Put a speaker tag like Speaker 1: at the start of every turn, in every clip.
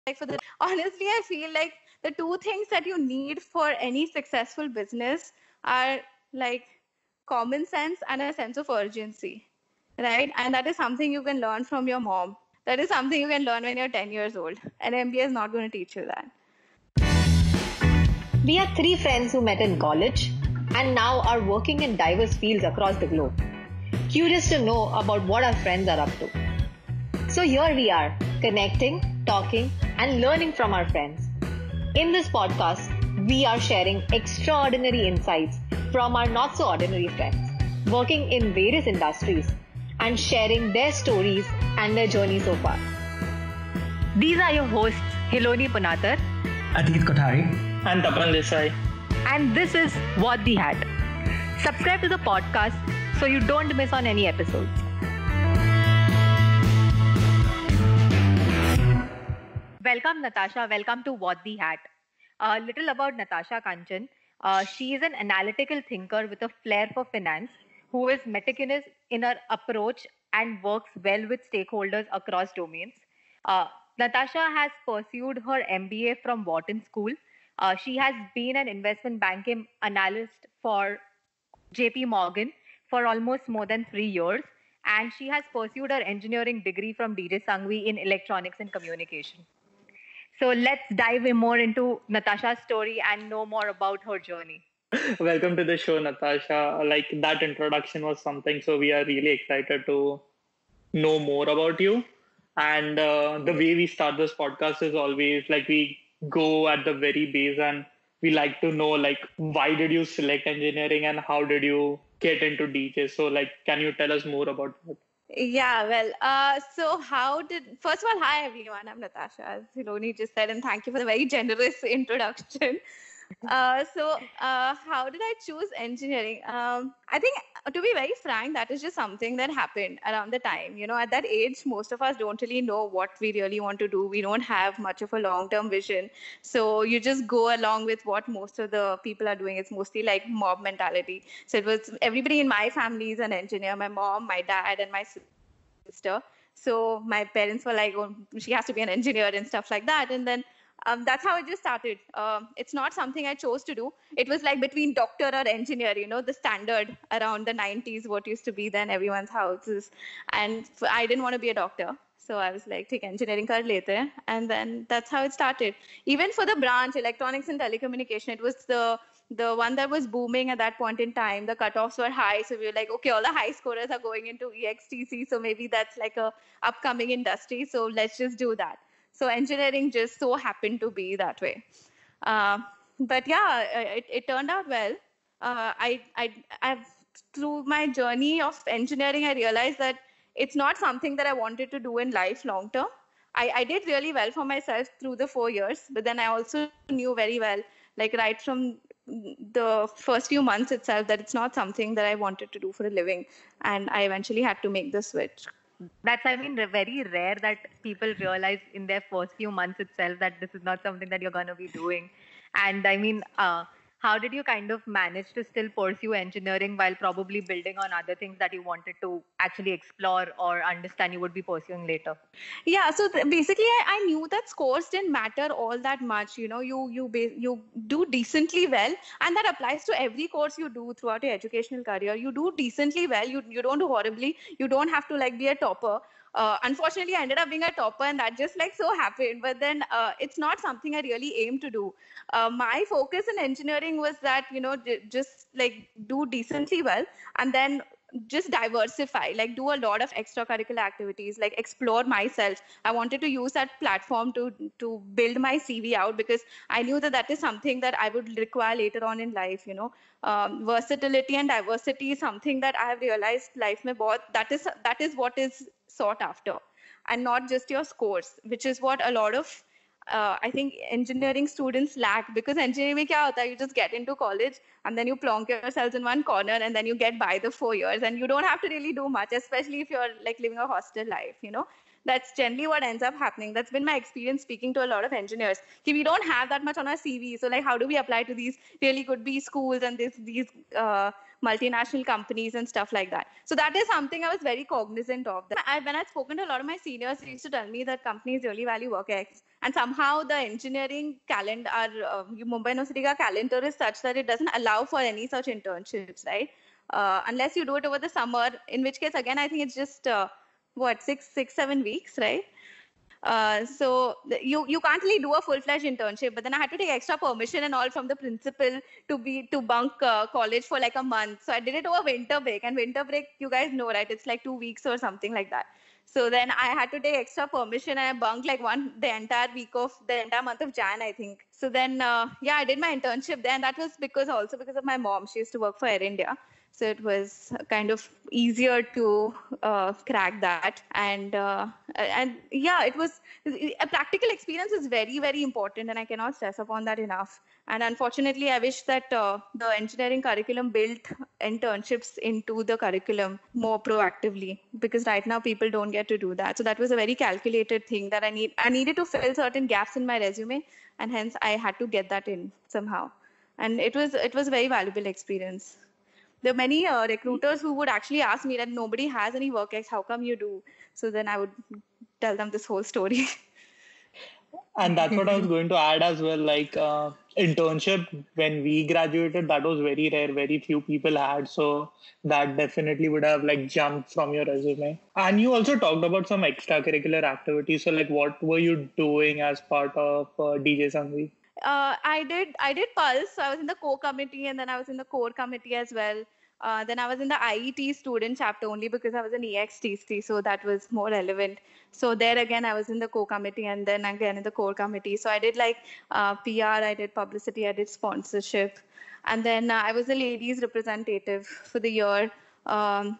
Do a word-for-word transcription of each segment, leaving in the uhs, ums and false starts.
Speaker 1: like for the honestly, I feel like the two things that you need for any successful business are like common sense and a sense of urgency, right? And that is something you can learn from your mom. That is something you can learn when you're ten years old. An M B A is not going to teach you that.
Speaker 2: We are three friends who met in college and now are working in diverse fields across the globe. Curious to know about what our friends are up to. So here we are, connecting, talking, and learning from our friends. In this podcast, we are sharing extraordinary insights from our not so ordinary friends working in various industries and sharing their stories and their journey so far. These are your hosts, Hiloni Punatar,
Speaker 3: Atit Kothari,
Speaker 4: and Tapan Desai.
Speaker 2: And this is What the Hat. Subscribe to the podcast so you don't miss on any episodes. Welcome, Natasha. Welcome to What the Hat. A little about Natasha Kanchan. Uh, she is an analytical thinker with a flair for finance who is meticulous in her approach and works well with stakeholders across domains. Uh, Natasha has pursued her M B A from Wharton School. Uh, she has been an investment banking analyst for J P Morgan for almost more than three years. And she has pursued her engineering degree from D J Sangvi in electronics and communication. So let's dive in more into Natasha's story and know more about her journey.
Speaker 4: Welcome to the show, Natasha. Like that introduction was something, so we are really excited to know more about you. And uh, the way we start this podcast is always like we go at the very base and we like to know like why did you select engineering and how did you get into D J? So like, can you tell us more about that?
Speaker 1: Yeah, well, uh, so how did, first of all, hi everyone, I'm Natasha, as Hiloni just said, and thank you for the very generous introduction. Uh, so, uh, how did I choose engineering? Um, I think, uh, to be very frank, that is just something that happened around the time. You know, at that age, most of us don't really know what we really want to do. We don't have much of a long-term vision. So you just go along with what most of the people are doing. It's mostly like mob mentality. So it was everybody in my family is an engineer. My mom, my dad, and my sister. So my parents were like, oh, she has to be an engineer and stuff like that. And then um, that's how it just started. Um, it's not something I chose to do. It was like between doctor or engineer, you know, the standard around the nineties, what used to be then everyone's houses. And I didn't want to be a doctor. So I was like, take engineering kar lete hain. And then that's how it started. Even for the branch, electronics and telecommunication, it was the the one that was booming at that point in time. The cutoffs were high. So we were like, okay, all the high scorers are going into E X T C. So maybe that's like a upcoming industry. So let's just do that. So engineering just so happened to be that way. Uh, but yeah, it, it turned out well. Uh, I, I, I've, through my journey of engineering, I realized that it's not something that I wanted to do in life long term. I, I did really well for myself through the four years, but then I also knew very well, like right from the first few months itself, that it's not something that I wanted to do for a living. And I eventually had to make the switch.
Speaker 2: That's, I mean, very rare that people realize in their first few months itself that this is not something that you're going to be doing. And I mean, uh, how did you kind of manage to still pursue engineering while probably building on other things that you wanted to actually explore or understand you would be pursuing later?
Speaker 1: Yeah, so th- basically, I, I knew that scores didn't matter all that much. You know, you you ba- you do decently well, and that applies to every course you do throughout your educational career. You do decently well. You you don't do horribly. You don't have to like be a topper. Uh, unfortunately, I ended up being a topper, and that just like so happened. But then uh, it's not something I really aim to do. Uh, my focus in engineering was that, you know, j- just like do decently well, and then just diversify, like do a lot of extracurricular activities, like explore myself. I wanted to use that platform to to build my C V out, because I knew that that is something that I would require later on in life. You know, um, versatility and diversity is something that I have realized life mein bahut, that is that is what is sought after, and not just your scores, which is what a lot of uh, I think engineering students lack. Because engineering mein kya hota hai, you just get into college and then you plonk yourselves in one corner and then you get by the four years and you don't have to really do much, especially if you're like living a hostel life, you know. That's generally what ends up happening. That's been my experience speaking to a lot of engineers. Okay, we don't have that much on our C V. So like, how do we apply to these really good B schools and this, these uh, multinational companies and stuff like that? So that is something I was very cognizant of. I, when I'd spoken to a lot of my seniors, they used to tell me that companies really value work ex And somehow the engineering calendar, our uh, Mumbai University ka calendar is such that it doesn't allow for any such internships, right? Uh, unless you do it over the summer, in which case, again, I think it's just, uh, what, six, six, seven weeks, right? Uh, so the- you you can't really do a full-fledged internship, but then I had to take extra permission and all from the principal to be to bunk uh, college for like a month. So I did it over winter break, and winter break, you guys know, right? It's like two weeks or something like that. So then I had to take extra permission, and I bunked like one the entire week of the entire month of Jan, I think. So then uh, yeah, I did my internship there, and that was because also because of my mom. She used to work for Air India. So it was kind of easier to uh, crack that, and uh, and yeah, it was a practical experience is very very important, and I cannot stress upon that enough. And unfortunately, I wish that uh, the engineering curriculum built internships into the curriculum more proactively, because right now people don't get to do that. So that was a very calculated thing that I need. I needed to fill certain gaps in my resume, and hence I had to get that in somehow. And it was it was a very valuable experience. There are many uh, recruiters who would actually ask me that nobody has any work ex, how come you do? So then I would tell them this whole story.
Speaker 4: And that's what I was going to add as well. Like uh, internship, when we graduated, that was very rare. Very few people had. So that definitely would have like jumped from your resume. And you also talked about some extracurricular activities. So like, what were you doing as part of uh, D J Sangvi?
Speaker 1: Uh, I did I did Pulse. So I was in the core committee, and then I was in the core committee as well. Uh, then I was in the I E T student chapter only because I was an E X T C, so that was more relevant. So there again, I was in the core committee, and then again in the core committee. So I did like uh, P R, I did publicity, I did sponsorship, and then uh, I was a ladies representative for the year. Um,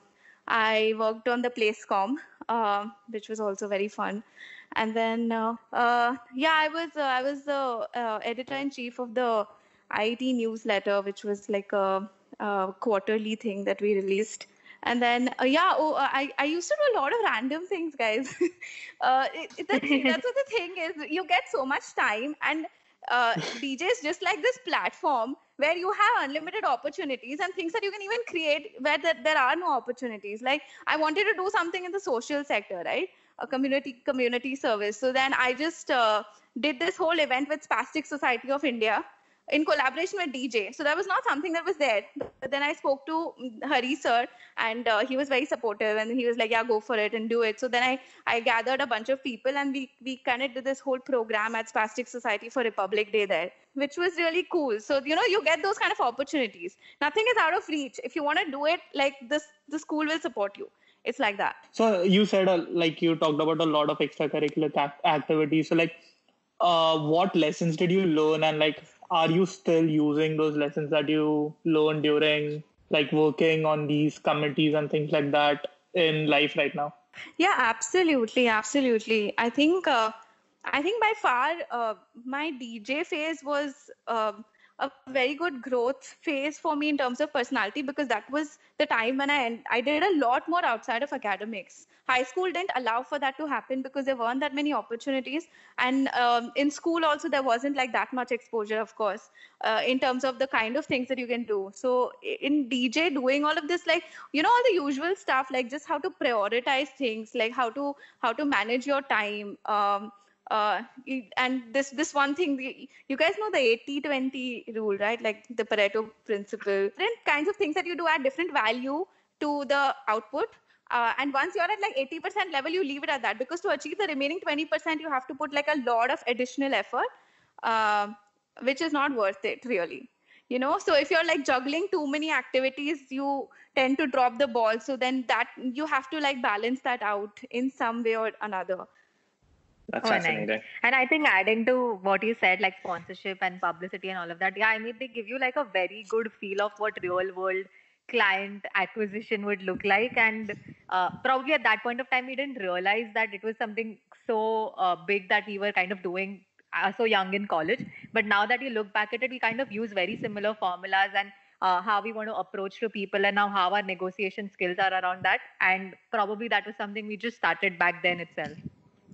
Speaker 1: I worked on the PlaceCom, uh, which was also very fun. And then, uh, uh, yeah, I was uh, I was the uh, editor in chief of the I I T newsletter, which was like a, a quarterly thing that we released. And then, uh, yeah, oh, uh, I I used to do a lot of random things, guys. uh, it, it, that's, that's what the thing is. You get so much time, and uh, D J is just like this platform where you have unlimited opportunities and things that you can even create where there, there are no opportunities. Like I wanted to do something in the social sector, right? A community community service. So then I just uh, did this whole event with Spastic Society of India in collaboration with D J. So that was not something that was there. But then I spoke to Hari sir, and uh, he was very supportive, and he was like, "Yeah, go for it and do it." So then I I gathered a bunch of people, and we we kind of did this whole program at Spastic Society for Republic Day there, which was really cool. So you know, you get those kind of opportunities. Nothing is out of reach. If you want to do it, like this, the school will support you. It's like that.
Speaker 4: So you said uh, like you talked about a lot of extracurricular act- activities. So like, uh, what lessons did you learn, and like, are you still using those lessons that you learned during like working on these committees and things like that in life right now?
Speaker 1: Yeah, absolutely, absolutely. I think uh, I think by far uh, my D J phase was um a very good growth phase for me in terms of personality, because that was the time when I I did a lot more outside of academics. High school didn't allow for that to happen because there weren't that many opportunities, and um, in school also there wasn't like that much exposure, of course, uh, in terms of the kind of things that you can do. So in D J, doing all of this, like you know, all the usual stuff, like just how to prioritize things, like how to how to manage your time. Um, uh, and this this one thing, you guys know the eighty twenty rule, right? Like the Pareto principle. Different kinds of things that you do add different value to the output. Uh, and once you're at like eighty percent level, you leave it at that, because to achieve the remaining twenty percent, you have to put like a lot of additional effort, uh, which is not worth it really. You know, so if you're like juggling too many activities, you tend to drop the ball. So then that you have to like balance that out in some way or another.
Speaker 3: That's
Speaker 2: Oh, nice.
Speaker 3: fascinating.
Speaker 2: And I think adding to what you said, like sponsorship and publicity and all of that, yeah, I mean, they give you like a very good feel of what real world client acquisition would look like. And uh, probably at that point of time, we didn't realize that it was something so uh, big that we were kind of doing uh, so young in college. But now that you look back at it, we kind of use very similar formulas and uh, how we want to approach to people, and now how our negotiation skills are around that. And probably that was something we just started back then itself.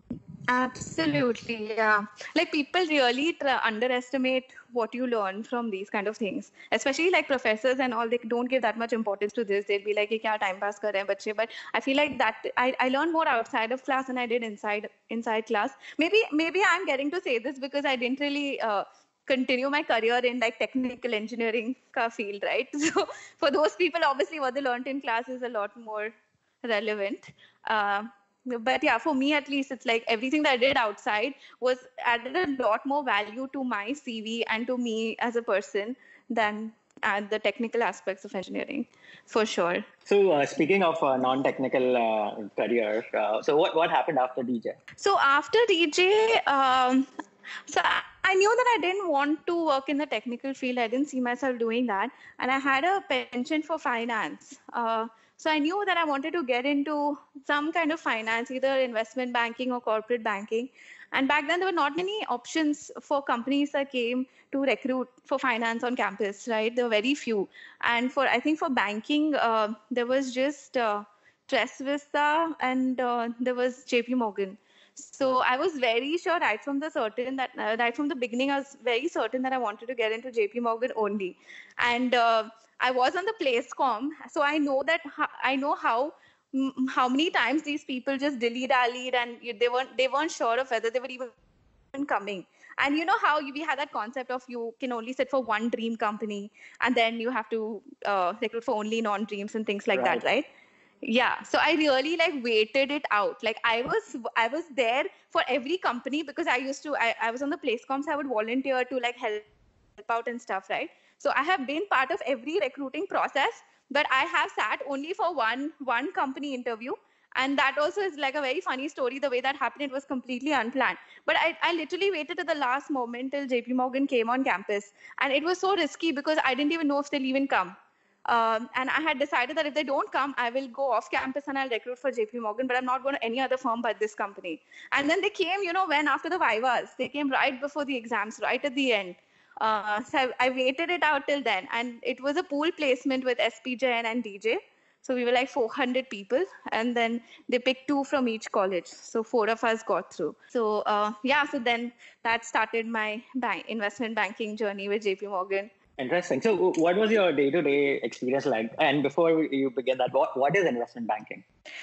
Speaker 1: Absolutely, yeah. Like people really tra- underestimate what you learn from these kind of things, especially like professors and all. They don't give that much importance to this. They'll be like, "Ye kya time pass kar rahe hain bachche?" But I feel like that I, I learned more outside of class than I did inside inside class. Maybe maybe I'm getting to say this because I didn't really uh, continue my career in like technical engineering ka field, right? So for those people, obviously, what they learned in class is a lot more relevant. Uh, but yeah, for me at least, it's like everything that I did outside was added a lot more value to my C V and to me as a person than uh, the technical aspects of engineering, for sure.
Speaker 3: So, uh, speaking of uh, non-technical uh, career, uh, so what, what happened after D J?
Speaker 1: So after D J, um, so I, I knew that I didn't want to work in the technical field. I didn't see myself doing that, and I had a penchant for finance. Uh, so I knew that I wanted to get into some kind of finance, either investment banking or corporate banking. And back then, there were not many options for companies that came to recruit for finance on campus, right? There were very few. And for I think for banking, uh, there was just uh, Tres Vista and uh, there was J P Morgan. So I was very sure right from the certain that uh, right from the beginning, I was very certain that I wanted to get into J P Morgan only, and uh, I was on the PlaceCom, so I know that ho- I know how mm, how many times these people just dilly dallied and you- they weren't they weren't sure of whether they were even coming. And you know how you, we had that concept of you can only sit for one dream company, and then you have to uh, recruit for only non-dreams and things like
Speaker 3: Right.
Speaker 1: that, right? Yeah, so I really like waited it out. Like I was I was there for every company because I used to I, I was on the PlaceCom, so I would volunteer to like help out and stuff, right? So I have been part of every recruiting process, but I have sat only for one one company interview. And that also is like a very funny story. The way that happened, it was completely unplanned. But I, I literally waited to the last moment till J P Morgan came on campus. And it was so risky because I didn't even know if they'll even come. Um, and I had decided that if they don't come, I will go off campus and I'll recruit for J P Morgan, but I'm not going to any other firm but this company. And then they came, you know, when after the Vivas, they came right before the exams, right at the end. Uh, so I, I waited it out till then. And it was a pool placement with S P J and D J. So we were like four hundred people, and then they picked two from each college. So four of us got through. So uh, yeah, so then that started my bank, investment banking journey with J P Morgan.
Speaker 3: Interesting. So, w- what was your day-to-day experience like? And before you begin that, what, what is investment banking?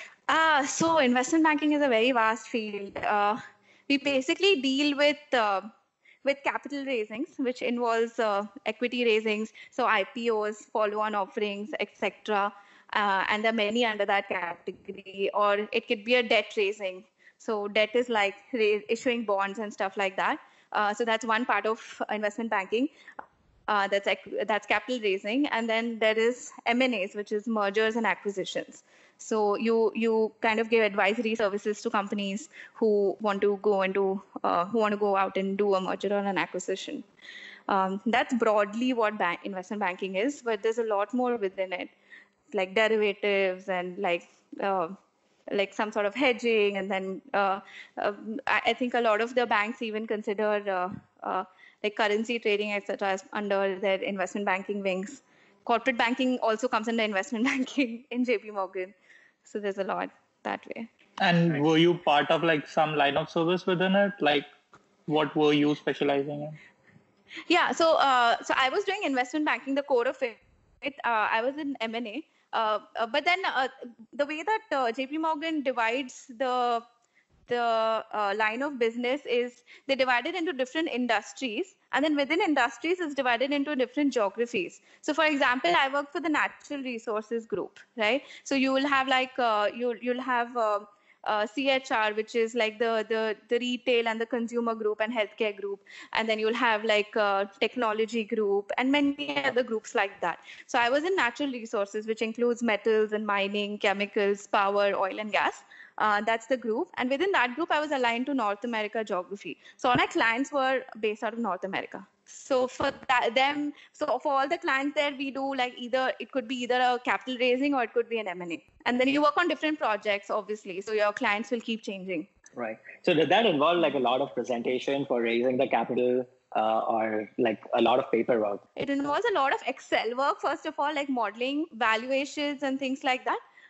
Speaker 1: Uh, so investment banking is a very vast field. Uh, we basically deal with uh, with capital raisings, which involves uh, equity raisings, so I P Os, follow-on offerings, et cetera. Uh, and there are many under that category. Or it could be a debt raising. So debt is like ra- issuing bonds and stuff like that. Uh, so that's one part of investment banking. Uh, that's that's capital raising, and then there is M and As, which is mergers and acquisitions. So you you kind of give advisory services to companies who want to go into uh, who want to go out and do a merger or an acquisition. Um, that's broadly what bank, investment banking is, but there's a lot more within it, like derivatives and like uh, like some sort of hedging, and then uh, uh, I, I think a lot of the banks even consider uh, uh, like currency trading, et cetera, as under their investment banking wings. Corporate banking also comes under investment banking in J P Morgan, so there's a lot that way.
Speaker 4: And were you part of like some line of service within it? Like, what were you specializing in?
Speaker 1: Yeah, so uh, so I was doing investment banking, the core of it. Uh, I was in M and A, uh, uh, but then uh, the way that uh, J P Morgan divides the the uh, line of business is they divide it into different industries, and then within industries is divided into different geographies. So for example, I work for the natural resources group, right? So you will have like uh, you you'll have uh, uh, C H R, which is like the, the the retail and the consumer group and healthcare group, and then you'll have like uh, technology group and many other groups like that. So I was in natural resources, which includes metals and mining, chemicals, power, oil and gas. Uh, that's the group. And within that group, I was aligned to North America geography. So all my clients were based out of North America. So for that, them, so for all the clients there, we do like either, it could be either a capital raising or it could be an M and A. And then you work on different projects, obviously. So your clients will keep changing.
Speaker 3: Right. So did that involve like a lot of presentation for raising the capital uh, or like a lot of paperwork?
Speaker 1: It involves a lot of Excel work, first of all, like modeling, valuations and things like that.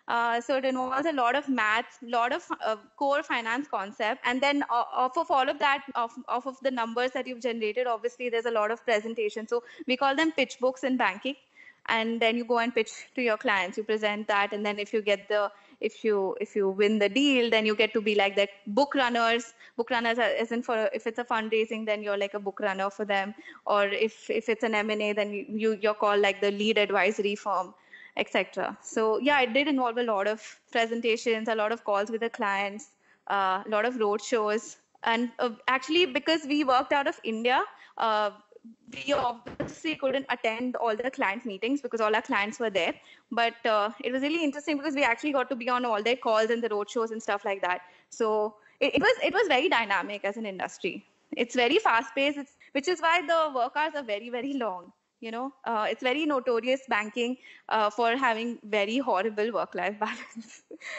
Speaker 1: Uh, so it involves a lot of maths, a lot of uh, core finance concept, and then uh, off of all of that, off, off of the numbers that you've generated, obviously there's a lot of presentation. So we call them pitch books in banking, and then you go and pitch to your clients. You present that, and then if you get the if you if you win the deal, then you get to be like the book runners. Book runners are, isn't for if it's a fundraising, then you're like a book runner for them, or if if it's an M and A, then you, you you're called like the lead advisory firm, et cetera. So yeah, it did involve a lot of presentations, a lot of calls with the clients, uh, a lot of road shows. And uh, actually, because we worked out of India, uh, we obviously couldn't attend all the client meetings because all our clients were there. But uh, it was really interesting because we actually got to be on all their calls and the road shows and stuff like that. So it, it was it was very dynamic as an industry. It's very fast paced, it's, which is why the work hours are very, very long. You know, uh, it's very notorious banking uh, for having very horrible work-life balance.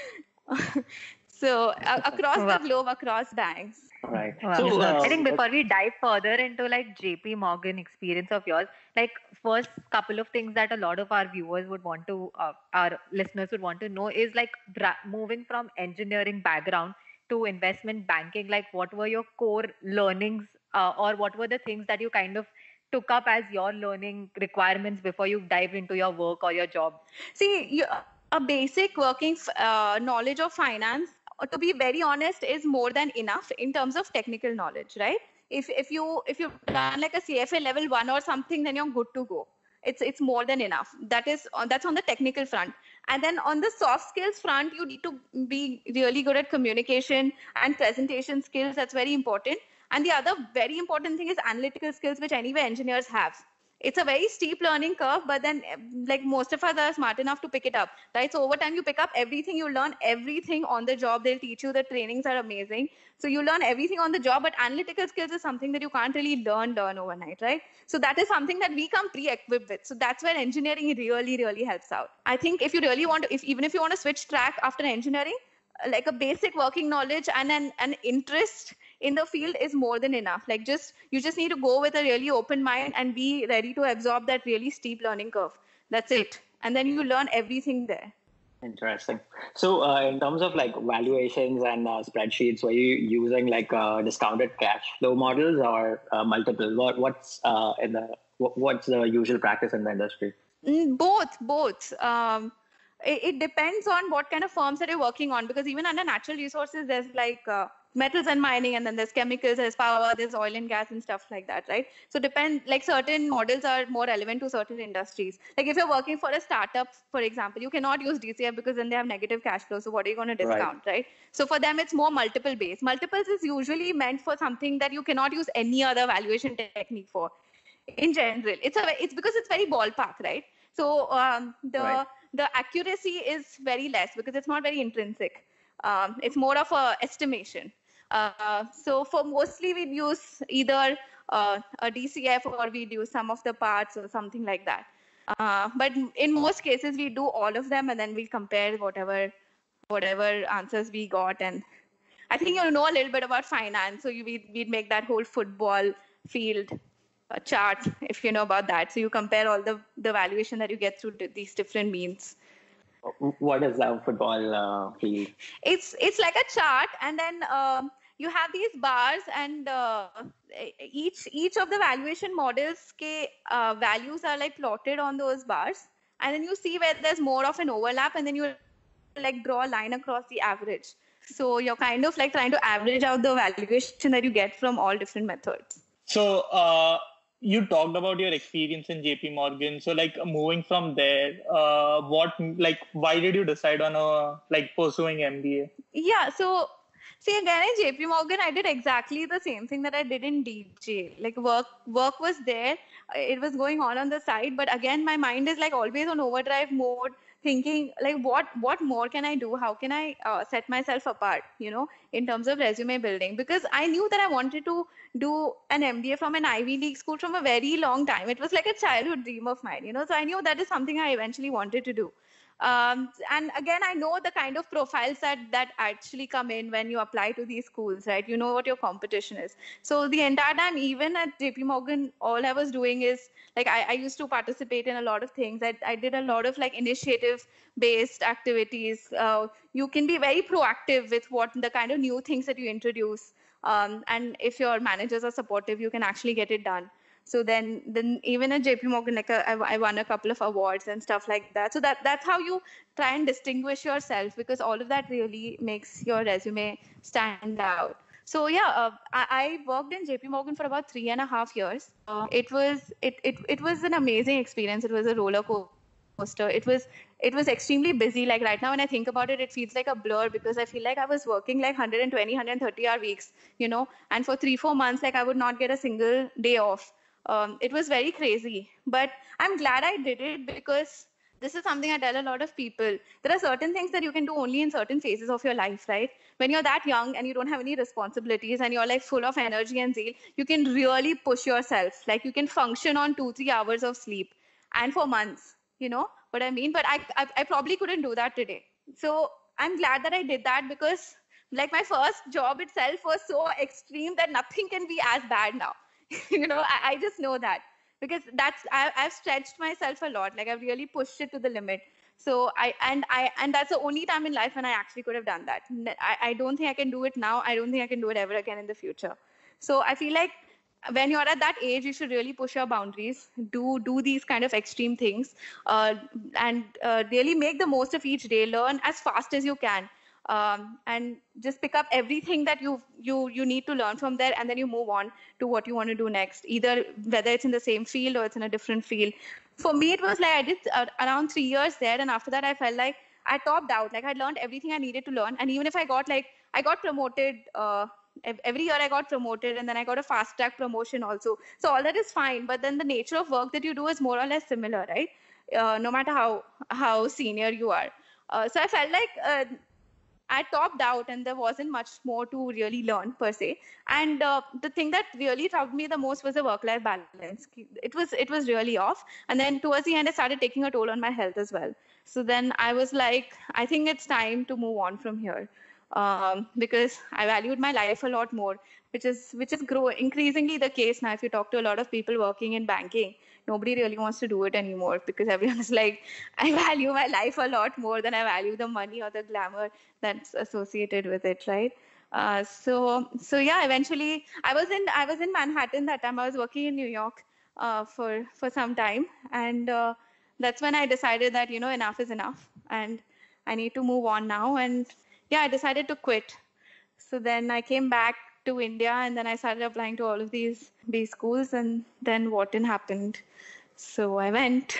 Speaker 1: So uh, across
Speaker 2: Wow.
Speaker 1: the globe, across banks.
Speaker 3: Right.
Speaker 2: Wow.
Speaker 3: So,
Speaker 2: I
Speaker 3: uh,
Speaker 2: think before we dive further into like J P Morgan experience of yours, like first couple of things that a lot of our viewers would want to, uh, our listeners would want to know is like bra- moving from engineering background to investment banking. Like, what were your core learnings, uh, or what were the things that you kind of took up as your learning requirements before you dived into your work or your job?
Speaker 1: See, you, a basic working uh, knowledge of finance, uh, to be very honest, is more than enough in terms of technical knowledge, right? If if you if you've done like a C F A level one or something, then you're good to go. It's it's more than enough. That is uh, that's on the technical front. And then on the soft skills front, you need to be really good at communication and presentation skills. That's very important. And the other very important thing is analytical skills, which anyway engineers have. It's a very steep learning curve, but then like most of us are smart enough to pick it up, right? So over time you pick up everything, you learn everything on the job. They'll teach you, the trainings are amazing. So you learn everything on the job, but analytical skills is something that you can't really learn, learn overnight, right? So that is something that we come pre-equipped with. So that's where engineering really, really helps out. I think if you really want to, if even if you want to switch track after engineering, like a basic working knowledge and an, an interest in the field is more than enough. Like just you just need to go with a really open mind and be ready to absorb that really steep learning curve. That's it. And then you learn everything there.
Speaker 3: Interesting. So, uh, in terms of like valuations and uh, spreadsheets, were you using like uh, discounted cash flow models or uh, multiple? What what's uh, in the what, what's the usual practice in the industry?
Speaker 1: Mm, both, both. Um, it, it depends on what kind of firms that you're working on, because even under natural resources, there's like uh, metals and mining, and then there's chemicals, there's power, there's oil and gas and stuff like that, right? So depend, like certain models are more relevant to certain industries. Like if you're working for a startup, for example, you cannot use D C F because then they have negative cash flow. So what are you going to discount, right? right? So for them, it's more multiple based. Multiples is usually meant for something that you cannot use any other valuation technique for. In general, it's a it's because it's very ballpark, right? So um, the
Speaker 3: Right.
Speaker 1: the accuracy is very less because it's not very intrinsic. Um, it's more of a estimation. Uh, so for mostly we'd use either uh, a D C F or we'd use some of the parts or something like that. Uh, but in most cases we do all of them and then we compare whatever whatever answers we got. And I think you'll know a little bit about finance, so you, we'd, we'd make that whole football field uh, chart if you know about that. So you compare all the the valuation that you get through these different means.
Speaker 3: What is the football uh, field?
Speaker 1: It's it's like a chart, and then um, you have these bars, and uh, each each of the valuation models ke, uh, values are like plotted on those bars, and then you see where there's more of an overlap, and then you like draw a line across the average. So you're kind of like trying to average out the valuation that you get from all different methods.
Speaker 4: So uh, you talked about your experience in J P Morgan. So like moving from there, uh, what like why did you decide on a like pursuing M B A?
Speaker 1: Yeah, so see again in J P Morgan, I did exactly the same thing that I did in D J. Like work, work was there, it was going on on the side, but again, my mind is like always on overdrive mode, thinking like what what more can I do? How can I uh, set myself apart? You know, in terms of resume building, because I knew that I wanted to do an M B A from an Ivy League school from a very long time. It was like a childhood dream of mine. You know, so I knew that is something I eventually wanted to do. Um, and again, I know the kind of profiles that that actually come in when you apply to these schools, right? You know what your competition is. So the entire time, even at J P Morgan, all I was doing is like I, I used to participate in a lot of things. I, I did a lot of like initiative-based activities. Uh, you can be very proactive with what the kind of new things that you introduce. Um, and if your managers are supportive, you can actually get it done. So then, then even at J P Morgan, like uh, I, I won a couple of awards and stuff like that. So that that's how you try and distinguish yourself, because all of that really makes your resume stand out. So yeah, uh, I, I worked in J P Morgan for about three and a half years. Uh, it was it, it it was an amazing experience. It was a roller coaster. It was it was extremely busy. Like right now, when I think about it, it feels like a blur, because I feel like I was working like one hundred twenty, one hundred thirty hour weeks, you know, and for three four months, like I would not get a single day off. Um, it was very crazy, but I'm glad I did it, because this is something I tell a lot of people. There are certain things that you can do only in certain phases of your life, right? When you're that young and you don't have any responsibilities and you're like full of energy and zeal, you can really push yourself. Like you can function on two, three hours of sleep and for months, you know what I mean? But I, I, I probably couldn't do that today. So I'm glad that I did that, because like my first job itself was so extreme that nothing can be as bad now. you know, I, I just know that, because that's I, I've stretched myself a lot. Like I've really pushed it to the limit. So I and I and that's the only time in life when I actually could have done that. I, I don't think I can do it now. I don't think I can do it ever again in the future. So I feel like when you're at that age, you should really push your boundaries, do do these kind of extreme things, uh, and uh, really make the most of each day. Learn as fast as you can. Um, and just pick up everything that you you you need to learn from there, and then you move on to what you want to do next, either whether it's in the same field or it's in a different field. For me, it was like I did uh, around three years there, and after that I felt like I topped out. Like I learned everything I needed to learn, and even if I got like I got promoted uh, every year, I got promoted, and then I got a fast track promotion also. So all that is fine, but then the nature of work that you do is more or less similar, right? Uh, no matter how how senior you are. Uh, so I felt like. Uh, I topped out, and there wasn't much more to really learn per se. And uh, the thing that really troubled me the most was the work-life balance. It was it was really off. And then towards the end, I started taking a toll on my health as well. So then I was like, I think it's time to move on from here, um, because I valued my life a lot more, which is which is grow increasingly the case now. If you talk to a lot of people working in banking, nobody really wants to do it anymore, because everyone is like, I value my life a lot more than I value the money or the glamour that's associated with it, right? Uh, so so yeah, eventually I was in I was in Manhattan that time. I was working in New York uh, for for some time, and uh, that's when I decided that, you know, enough is enough, and I need to move on now. And yeah, I decided to quit. So then I came back to India, and then I started applying to all of these B schools, and then Wharton happened. So I went.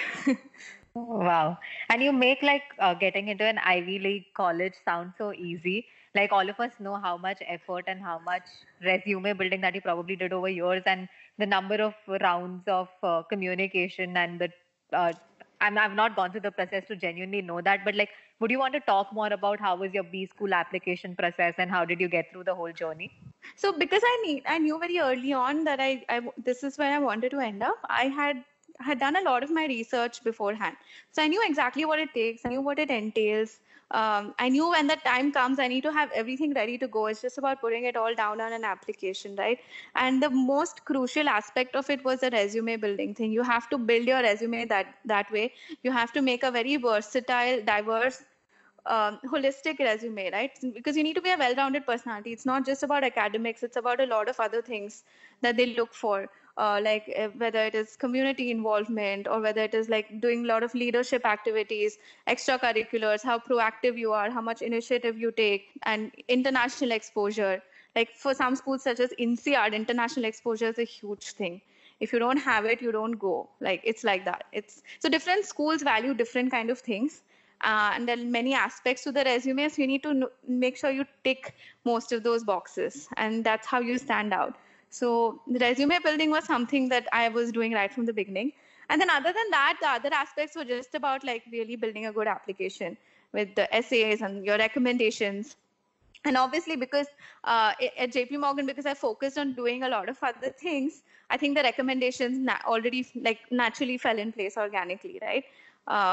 Speaker 2: Wow. And you make like uh, getting into an Ivy League college sound so easy. Like all of us know how much effort and how much resume building that you probably did over years, and the number of rounds of uh, communication and the. Uh, I'm, I've not gone through the process to genuinely know that, but like, would you want to talk more about how was your B school application process and how did you get through the whole journey?
Speaker 1: So because I need, I knew very early on that I, I this is where I wanted to end up. I had had done a lot of my research beforehand, so I knew exactly what it takes. I knew what it entails. Um, I knew when the time comes, I need to have everything ready to go. It's just about putting it all down on an application, right? And the most crucial aspect of it was the resume building thing. You have to build your resume that that way. You have to make a very versatile, diverse, um, holistic resume, right? Because you need to be a well-rounded personality. It's not just about academics. It's about a lot of other things that they look for, uh, like uh, whether it is community involvement or whether it is like doing a lot of leadership activities, extracurriculars, how proactive you are, how much initiative you take, and international exposure. Like for some schools such as INSEAD, international exposure is a huge thing. If you don't have it, you don't go. Like it's like that. It's so different schools value different kind of things. Uh, and there are many aspects to the resume, so you need to n- make sure you tick most of those boxes, and that's how you stand out. So the resume building was something that I was doing right from the beginning. And then other than that, the other aspects were just about like really building a good application with the essays and your recommendations. And obviously, because uh, at J P Morgan, because I focused on doing a lot of other things, I think the recommendations na- already like naturally fell in place organically, right? Uh,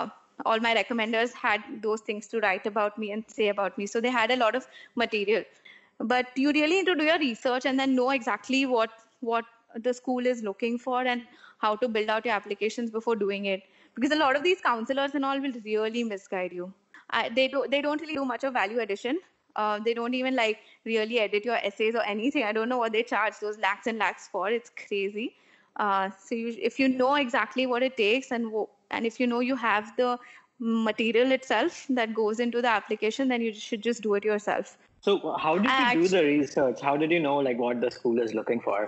Speaker 1: all my recommenders had those things to write about me and say about me. So they had a lot of material. But you really need to do your research and then know exactly what what the school is looking for and how to build out your applications before doing it. Because a lot of these counselors and all will really misguide you. I, they don't they don't really do much of value addition. Uh, they don't even like really edit your essays or anything. I don't know what they charge those lakhs and lakhs for. It's crazy. Uh, so you, if you know exactly what it takes and and if you know you have the material itself that goes into the application, then you should just do it yourself.
Speaker 3: So how did you
Speaker 1: I
Speaker 3: do
Speaker 1: actu-
Speaker 3: the research? How did you know like what the school is looking for?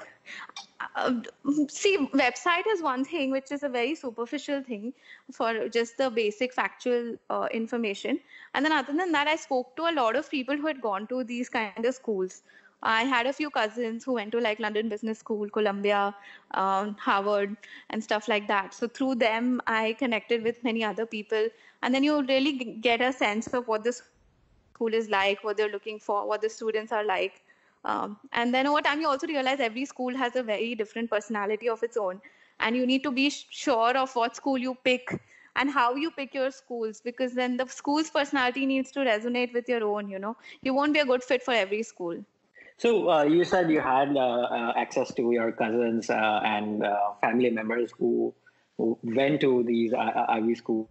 Speaker 1: Uh, see, website is one thing, which is a very superficial thing for just the basic factual uh, information. And then other than that, I spoke to a lot of people who had gone to these kind of schools. I had a few cousins who went to like London Business School, Columbia, um, Harvard, and stuff like that. So through them, I connected with many other people. And then you really g- get a sense of what the school is like, what they're looking for, what the students are like. Um, and then over time, you also realize every school has a very different personality of its own. And you need to be sh- sure of what school you pick and how you pick your schools, because then the school's personality needs to resonate with your own, you know. You won't be a good fit for every school.
Speaker 3: So uh, you said you had uh, uh, access to your cousins uh, and uh, family members who, who went to these uh, Ivy schools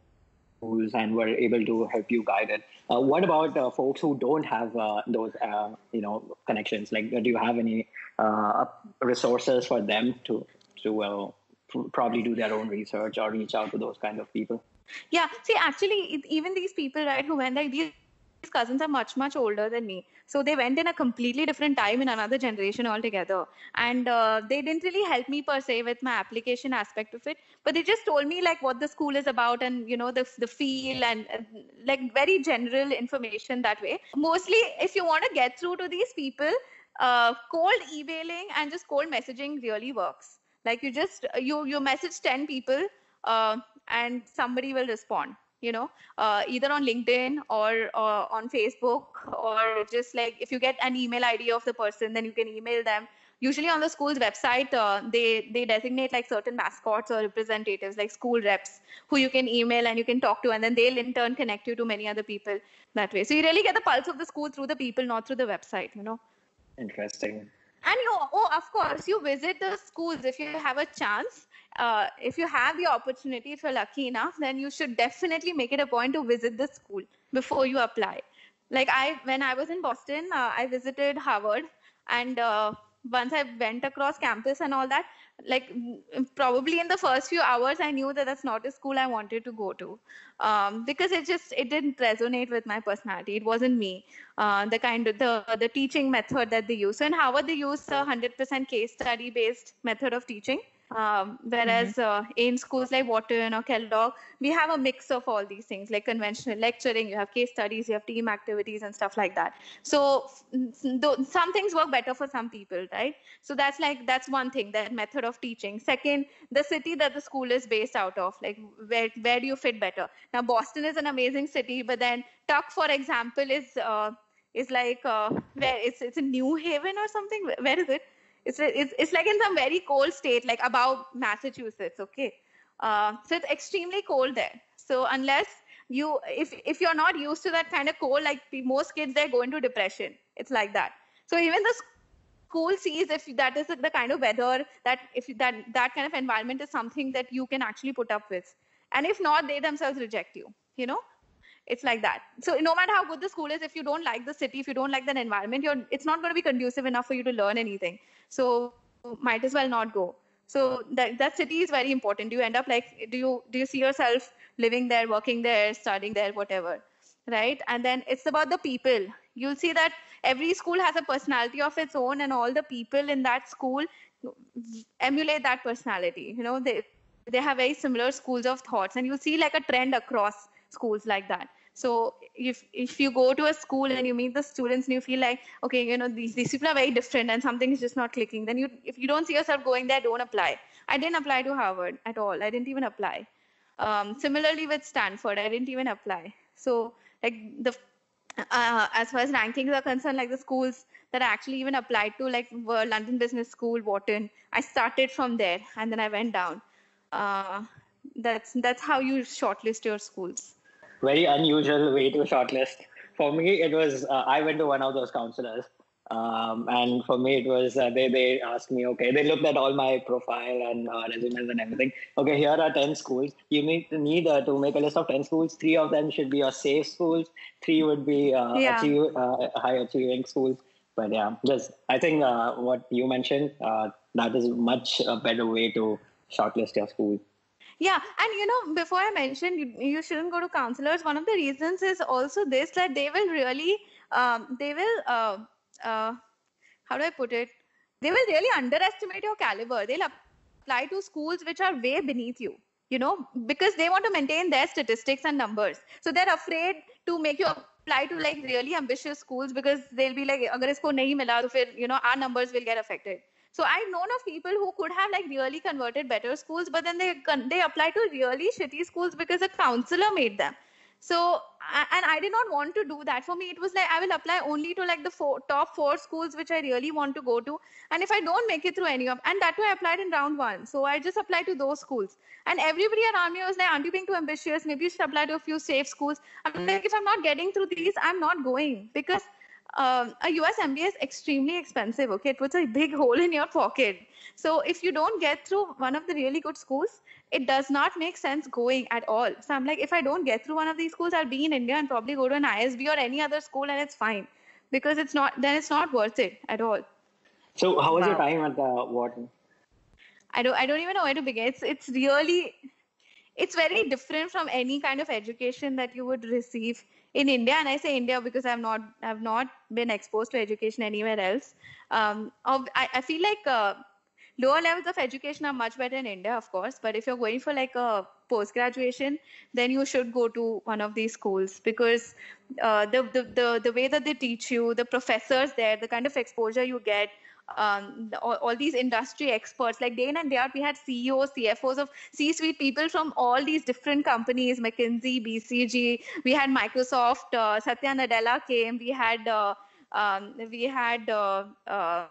Speaker 3: and were able to help you guide it. Uh, what about uh, folks who don't have uh, those, uh, you know, connections? Like, do you have any uh, resources for them to to uh, probably do their own research or reach out to those kind of people?
Speaker 1: Yeah, see, actually, even these people, right, who went like these cousins are much much older than me, so they went in a completely different time in another generation altogether, and uh, they didn't really help me per se with my application aspect of it, but they just told me like what the school is about and you know the the feel and uh, like very general information that way. Mostly if you want to get through to these people, uh, cold emailing and just cold messaging really works. Like you just you you message ten people, uh, and somebody will respond, you know, uh, either on LinkedIn or uh, on Facebook, or just like if you get an email I D of the person, then you can email them. Usually on the school's website, uh, they they designate like certain mascots or representatives, like school reps, who you can email and you can talk to, and then they'll in turn connect you to many other people that way. So you really get the pulse of the school through the people, not through the website, you know.
Speaker 3: Interesting.
Speaker 1: And you, oh, of course, you visit the schools if you have a chance. Uh, if you have the opportunity, if you're lucky enough, then you should definitely make it a point to visit the school before you apply. Like I, when I was in Boston, uh, I visited Harvard, and uh, once I went across campus and all that, like probably in the first few hours, I knew that that's not a school I wanted to go to, um, because it just it didn't resonate with my personality. It wasn't me. Uh, the kind of the the teaching method that they use. So in Harvard, they use a one hundred percent case study based method of teaching. Um, whereas uh, in schools like Wharton or Kellogg, we have a mix of all these things, like conventional lecturing, you have case studies, you have team activities and stuff like that. So th- some things work better for some people, right? So that's like, that's one thing, that method of teaching. Second, the city that the school is based out of, like where, where do you fit better? Now, Boston is an amazing city, but then Tuck, for example, is uh, is like, uh, where it's, it's in New Haven or something. Where is it? It's, it's, it's like in some very cold state, like above Massachusetts, okay? Uh, so it's extremely cold there. So unless you, if, if you're not used to that kind of cold, like most kids, they go into depression. It's like that. So even the school sees if that is the kind of weather, that if that, that kind of environment is something that you can actually put up with. And if not, they themselves reject you, you know? It's like that. So no matter how good the school is, if you don't like the city, if you don't like that environment, you're it's not going to be conducive enough for you to learn anything. So might as well not go. So that that city is very important. Do you end up like, do you do you see yourself living there, working there, studying there, whatever, right? And then it's about the people. You'll see that every school has a personality of its own, and all the people in that school emulate that personality. You know, they they have very similar schools of thoughts, and you'll see like a trend across schools like that. So if if you go to a school and you meet the students and you feel like, okay, you know, these, these people are very different and something is just not clicking, then you, if you don't see yourself going there, don't apply. I didn't apply to Harvard at all. I didn't even apply. Um, similarly with Stanford, I didn't even apply. So like the uh, as far as rankings are concerned, like the schools that I actually even applied to, like were London Business School, Wharton. I started from there and then I went down. Uh, that's that's how you shortlist your schools.
Speaker 3: Very unusual way to shortlist. For me, it was uh, I went to one of those counselors, um, and for me it was uh, they they asked me, okay, they looked at all my profile and uh, resumes and everything. Okay, here are ten schools. You need need uh, to make a list of ten schools. Three of them should be your safe schools. Three would be uh,
Speaker 1: Yeah.
Speaker 3: achieve, uh, high achieving schools. But yeah, just I think uh, what you mentioned uh, that is much a better way to shortlist your school.
Speaker 1: Yeah, and you know, before I mentioned you, you shouldn't go to counselors, one of the reasons is also this, that they will really, um, they will, uh, uh, how do I put it? They will really underestimate your caliber. They'll apply to schools which are way beneath you, you know, because they want to maintain their statistics and numbers. So they're afraid to make you apply to like really ambitious schools because they'll be like, agar isko nahi mila, to fir, you know, our numbers will get affected. So I've known of people who could have like really converted better schools, but then they they apply to really shitty schools because a counselor made them. So and I did not want to do that. For me, it was like I will apply only to like the four, top four schools which I really want to go to. And if I don't make it through any of, and that too I applied in round one. So I just applied to those schools. And everybody around me was like, aren't you being too ambitious? Maybe you should apply to a few safe schools. I'm like, if I'm not getting through these, I'm not going because um, a U S M B A is extremely expensive. Okay, it puts a big hole in your pocket. So if you don't get through one of the really good schools, it does not make sense going at all. So I'm like, if I don't get through one of these schools, I'll be in India and probably go to an I S B or any other school, and it's fine because it's not. Then it's not worth it at all.
Speaker 3: So how was
Speaker 2: Wow.
Speaker 3: your time at uh, Wharton?
Speaker 1: I don't. I don't even know where to begin. It's it's really. It's very different from any kind of education that you would receive in India. And I say India because I've not I've not been exposed to education anywhere else. Um, of- I, I feel like uh, lower levels of education are much better in India, of course. But if you're going for like a post graduation, then you should go to one of these schools because uh, the, the the the way that they teach you, the professors there, the kind of exposure you get. Um, the, all, all these industry experts, like day in and day out, we had C E Os, C F Os of C-suite people from all these different companies, McKinsey, B C G. We had Microsoft, uh, Satya Nadella came. We had uh, um, we had uh, uh,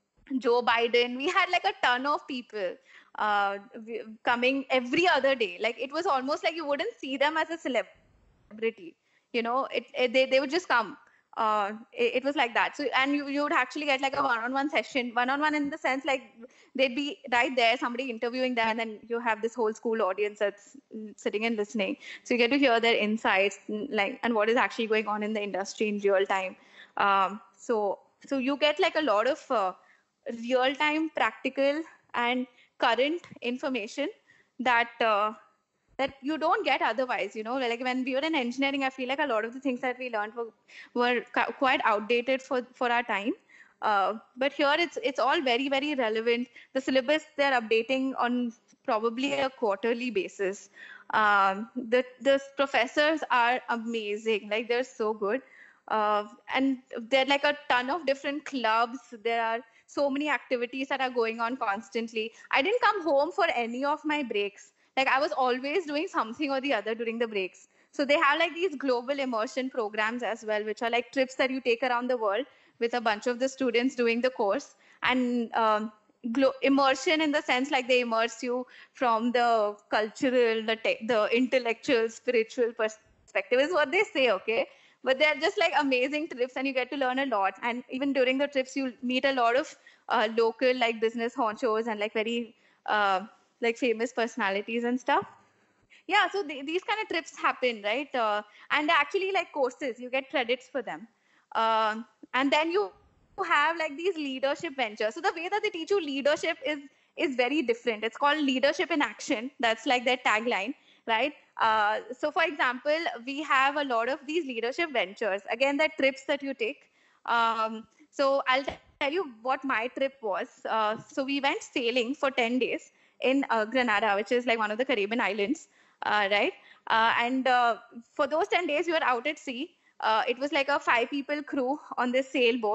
Speaker 1: Joe Biden. We had like a ton of people uh, we- coming every other day. Like it was almost like you wouldn't see them as a celebrity. You know, it, it they they would just come. Uh, it, it was like that. So and you you would actually get like a one-on-one session, one-on-one in the sense like they'd be right there, somebody interviewing them, and then you have this whole school audience that's mm, sitting and listening. So you get to hear their insights, mm, like and what is actually going on in the industry in real time. Um, so so you get like a lot of uh, real time, practical, and current information that uh, that you don't get otherwise. You know, like when we were in engineering, I feel like a lot of the things that we learned were were qu- quite outdated for for our time. Uh, but here it's it's all very very relevant. The syllabus they're updating on probably a quarterly basis. Um, the the professors are amazing. Like they're so good. Uh, and there are like a ton of different clubs. There are so many activities that are going on constantly. I didn't come home for any of my breaks. Like I was always doing something or the other during the breaks. So they have like these global immersion programs as well, which are like trips that you take around the world with a bunch of the students doing the course. And um, glo- immersion in the sense like they immerse you from the cultural, the, te- the intellectual, spiritual perspective is what they say, okay? But they're just like amazing trips and you get to learn a lot. And even during the trips, you meet a lot of uh, local like business honchos and like very uh, like famous personalities and stuff. Yeah, so the, these kind of trips happen, right? Uh, and they're actually like courses, you get credits for them. Um, and then you have like these leadership ventures. So the way that they teach you leadership is is very different. It's called leadership in action. That's like their tagline, right? Uh, so for example, we have a lot of these leadership ventures. Again, they're trips that you take. Um, so I'll tell you what my trip was. Uh, so we went sailing for ten days in uh, Granada, which is like one of the Caribbean islands, uh, right? Uh, and uh, for those ten days, we were out at sea. Uh, it was like a five people crew on this sailboat.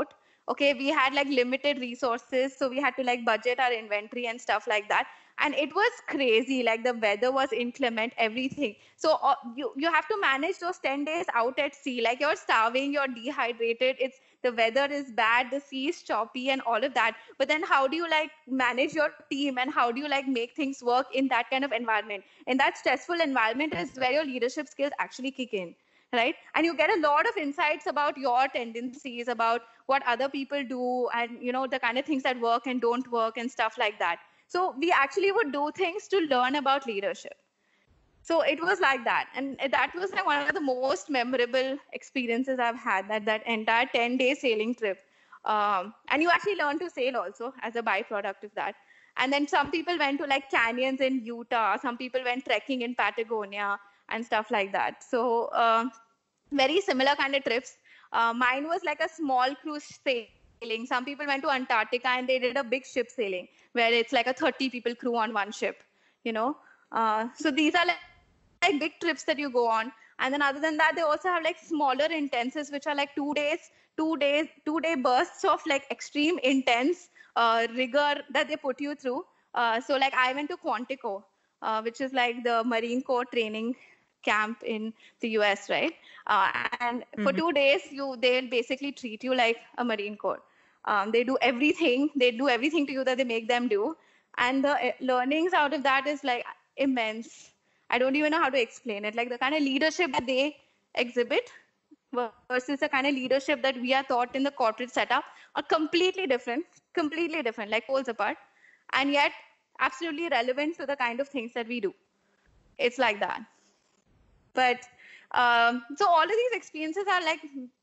Speaker 1: Okay, we had like limited resources, so we had to like budget our inventory and stuff like that. And it was crazy. Like the weather was inclement, everything. So uh, you you have to manage those ten days out at sea. Like you're starving, you're dehydrated. It's the weather is bad, the sea is choppy, and all of that. But then how do you like manage your team, and how do you like make things work in that kind of environment? In that stressful environment is where your leadership skills actually kick in, right? And you get a lot of insights about your tendencies, about what other people do, and you know the kind of things that work and don't work and stuff like that. So we actually would do things to learn about leadership. So it was like that, and that was like one of the most memorable experiences I've had, that that entire ten day sailing trip. Um, and you actually learn to sail also as a byproduct of that. And then some people went to like canyons in Utah, some people went trekking in Patagonia and stuff like that. So uh, very similar kind of trips. Uh, mine was like a small cruise sailing. Some people went to Antarctica and they did a big ship sailing where it's like a thirty people crew on one ship, you know. Uh, so these are like, like big trips that you go on. And then other than that, they also have like smaller intensives, which are like two days, two days, two day bursts of like extreme intense uh, rigor that they put you through. Uh, so like I went to Quantico, uh, which is like the Marine Corps training camp in the U S, right? Uh, and mm-hmm. for two days, you they'll basically treat you like a Marine Corps. Um, they do everything. They do everything to you that they make them do. And the learnings out of that is like immense. I don't even know how to explain it. Like the kind of leadership that they exhibit versus the kind of leadership that we are taught in the corporate setup are completely different, completely different, like poles apart, and yet absolutely relevant to the kind of things that we do. It's like that. But um, so all of these experiences are like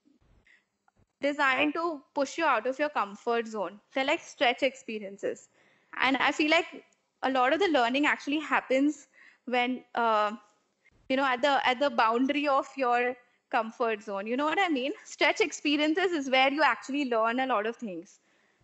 Speaker 1: designed to push you out of your comfort zone. They're like stretch experiences. And I feel like a lot of the learning actually happens when, uh, you know, at the at the boundary of your comfort zone. You know what I mean? Stretch experiences is where you actually learn a lot of things.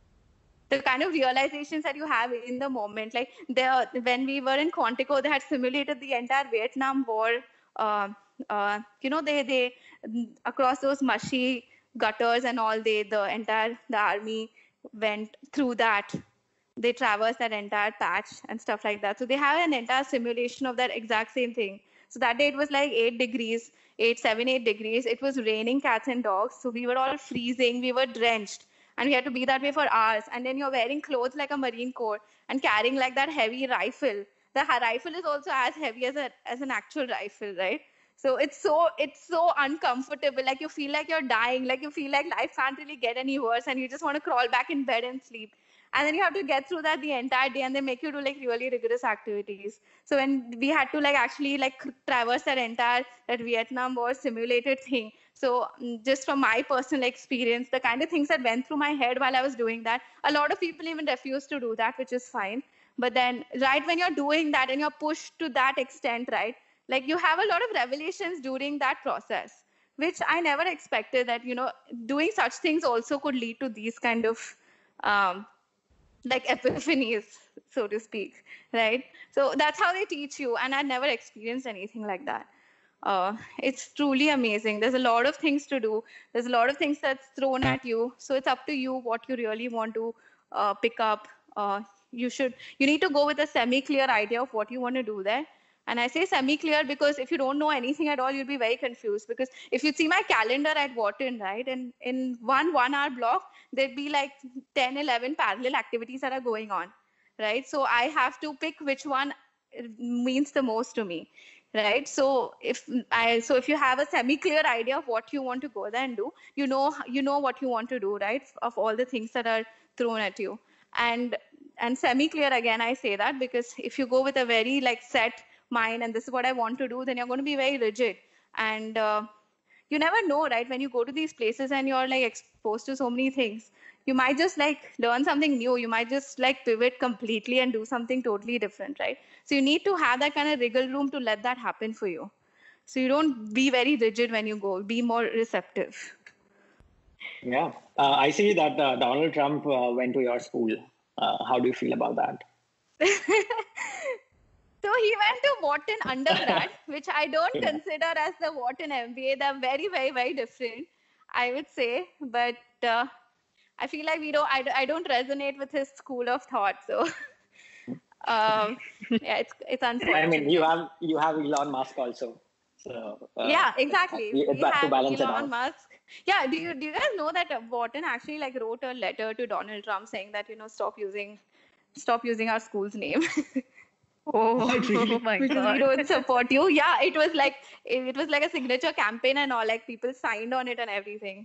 Speaker 1: The kind of realizations that you have in the moment. Like there, when we were in Quantico, they had simulated the entire Vietnam War. Uh, uh, you know, they they across those mushy gutters and all, they the entire the army went through that. They traversed that entire patch and stuff like that. So they have an entire simulation of that exact same thing. So that day it was like eight degrees, eight, seven, eight degrees. It was raining cats and dogs. So we were all freezing. We were drenched. And we had to be that way for hours. And then you're wearing clothes like a Marine Corps and carrying like that heavy rifle. The rifle is also as heavy as a as an actual rifle, right? So it's so it's so uncomfortable. Like you feel like you're dying. Like you feel like life can't really get any worse, and you just want to crawl back in bed and sleep. And then you have to get through that the entire day, and they make you do like really rigorous activities. So when we had to like actually like traverse that entire that Vietnam War simulated thing. So just from my personal experience, the kind of things that went through my head while I was doing that, a lot of people even refuse to do that, which is fine. But then right when you're doing that and you're pushed to that extent, right, like you have a lot of revelations during that process, which I never expected, that, you know, doing such things also could lead to these kind of um, like epiphanies, so to speak, right? So that's how they teach you. And I never experienced anything like that. Uh, it's truly amazing. There's a lot of things to do. There's a lot of things that's thrown at you. So it's up to you what you really want to uh, pick up. Uh, you should, you need to go with a semi-clear idea of what you want to do there. And I say semi-clear because if you don't know anything at all, you'll be very confused. Because if you see my calendar at Wharton, right, and in one one-hour block, there'd be like ten, eleven parallel activities that are going on, right? So I have to pick which one means the most to me, right? So if I, so if you have a semi-clear idea of what you want to go there and do, you know, you know what you want to do, right? Of all the things that are thrown at you. And and semi-clear, again, I say that because if you go with a very like set mind and this is what I want to do, then you're going to be very rigid. And uh, you never know, right? When you go to these places and you're like exposed to so many things, you might just like learn something new. You might just like pivot completely and do something totally different, right? So you need to have that kind of wriggle room to let that happen for you. So you don't be very rigid when you go, be more receptive.
Speaker 3: Yeah. Uh, I see that uh, Donald Trump uh, went to your school. Uh, how do you feel about that?
Speaker 1: So he went to Wharton undergrad, which I don't yeah. consider as the Wharton M B A. They're very, very, very different, I would say. But uh, I feel like we don't, I, I don't resonate with his school of thought. So, um, yeah, it's it's unfortunate.
Speaker 3: I mean, you have you have Elon Musk also. So uh,
Speaker 1: Yeah, exactly.
Speaker 3: it's
Speaker 1: We
Speaker 3: back to
Speaker 1: have
Speaker 3: balance it
Speaker 1: Elon
Speaker 3: out.
Speaker 1: Musk. Yeah, do you do you guys know that uh, Wharton actually like wrote a letter to Donald Trump saying that, you know, stop using stop using our school's name
Speaker 2: Oh,
Speaker 4: Really?
Speaker 2: my
Speaker 1: because
Speaker 2: God.
Speaker 1: we don't support you. Yeah, it was like it, it was like a signature campaign and all, like people signed on it and everything.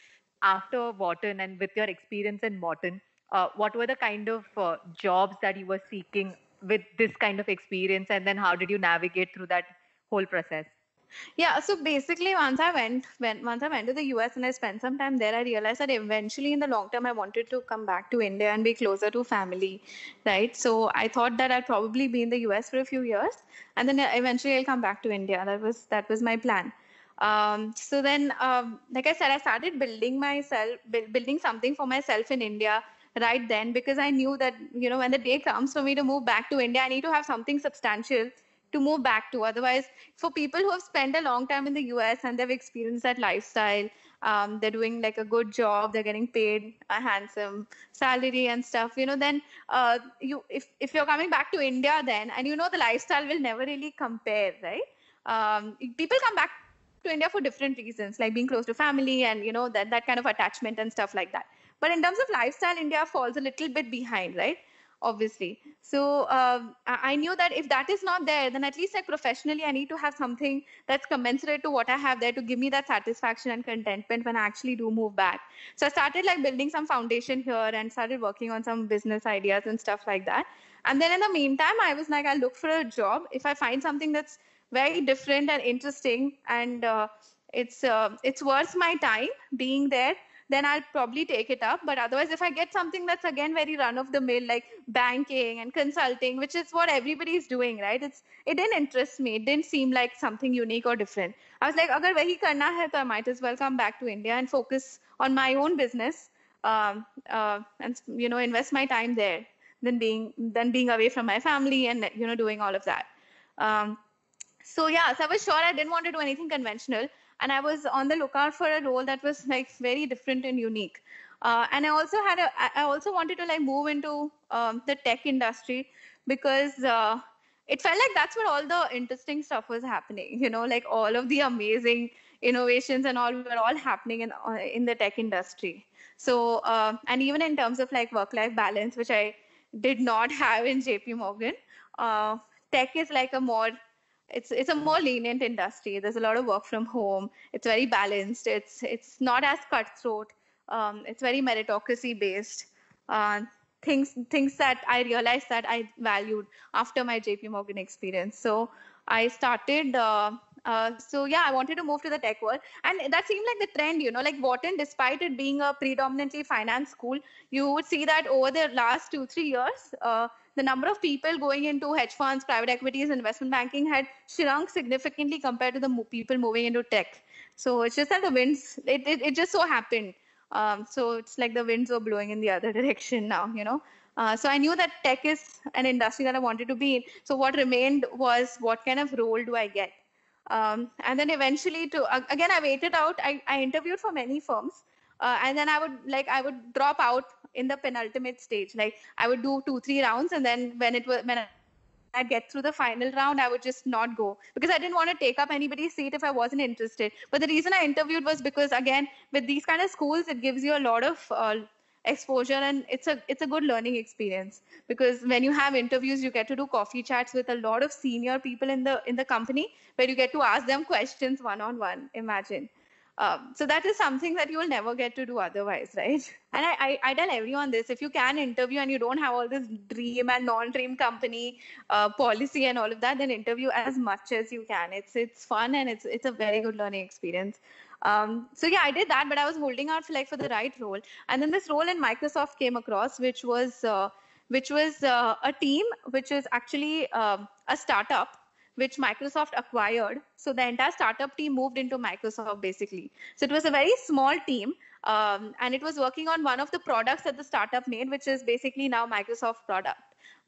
Speaker 2: After Wharton and with your experience in Wharton, uh, what were the kind of uh, jobs that you were seeking with this kind of experience? And then how did you navigate through that whole process?
Speaker 1: Yeah, so basically once I went when once I went to the U S and I spent some time there, I realized that eventually in the long term I wanted to come back to India and be closer to family, right? So I thought that I'd probably be in the U S for a few years and then eventually I'll come back to India. That was that was my plan. Um, so then, um, like I said, I started building myself, build, building something for myself in India right then because I knew that, you know, when the day comes for me to move back to India, I need to have something substantial to move back to. Otherwise, for people who have spent a long time in the U S and they've experienced that lifestyle, um, they're doing like a good job, they're getting paid a handsome salary and stuff, you know, then uh, you if, if you're coming back to India then, and you know the lifestyle will never really compare, right? Um, people come back to India for different reasons, like being close to family and, you know, that, that kind of attachment and stuff like that. But in terms of lifestyle, India falls a little bit behind, right? Obviously. So um, I I knew that if that is not there, then at least like professionally, I need to have something that's commensurate to what I have there to give me that satisfaction and contentment when I actually do move back. So I started like building some foundation here and started working on some business ideas and stuff like that. And then in the meantime, I was like, I'll look for a job. If I find something that's very different and interesting and uh, it's uh, it's worth my time being there, then I'll probably take it up. But otherwise, if I get something that's again very run of the mill, like banking and consulting, which is what everybody's doing, right? It's it didn't interest me. It didn't seem like something unique or different. I was like, agar wahi karna hai, to I might as well come back to India and focus on my own business, um, uh, and you know, invest my time there than being than being away from my family and you know doing all of that. Um, so yeah, so I was sure I didn't want to do anything conventional, and I was on the lookout for a role that was like very different and unique. Uh, and I also had a, I also wanted to like move into um, the tech industry because uh, it felt like that's where all the interesting stuff was happening. You know, like all of the amazing innovations and all were all happening in uh, in the tech industry. So uh, and even in terms of like work-life balance, which I did not have in J P Morgan, uh, tech is like a more it's it's a more lenient industry. There's a lot of work from home. It's very balanced. It's it's not as cutthroat. Um, it's very meritocracy based. Uh, things things that I realized that I valued after my J P Morgan experience. So I started. Uh, uh, so yeah, I wanted to move to the tech world, and that seemed like the trend. You know, like Wharton, despite it being a predominantly finance school, you would see that over the last two three years. Uh, the number of people going into hedge funds, private equities, investment banking had shrunk significantly compared to the mo- people moving into tech. So it's just that the winds, it, it, it just so happened. Um, so it's like the winds were blowing in the other direction now, you know. Uh, so I knew that tech is an industry that I wanted to be in. So what remained was what kind of role do I get? Um, and then eventually to, again, I waited out. I, I interviewed for many firms. Uh, and then I would like I would drop out in the penultimate stage. Like I would do two, three rounds, and then when it was when I'd get through the final round, I would just not go because I didn't want to take up anybody's seat if I wasn't interested. But the reason I interviewed was because again, with these kind of schools, it gives you a lot of uh, exposure and it's a it's a good learning experience because when you have interviews, you get to do coffee chats with a lot of senior people in the in the company where you get to ask them questions one on one. Imagine. Um, so that is something that you will never get to do otherwise, right? And I, I, I tell everyone this: if you can interview and you don't have all this dream and non-dream company uh, policy and all of that, then interview as much as you can. It's it's fun and it's it's a very good learning experience. Um, so yeah, I did that, but I was holding out for like for the right role. And then this role in Microsoft came across, which was uh, which was uh, a team which is actually um, a startup which Microsoft acquired. So the entire startup team moved into Microsoft basically. So it was a very small team um, and it was working on one of the products that the startup made, which is basically now Microsoft product.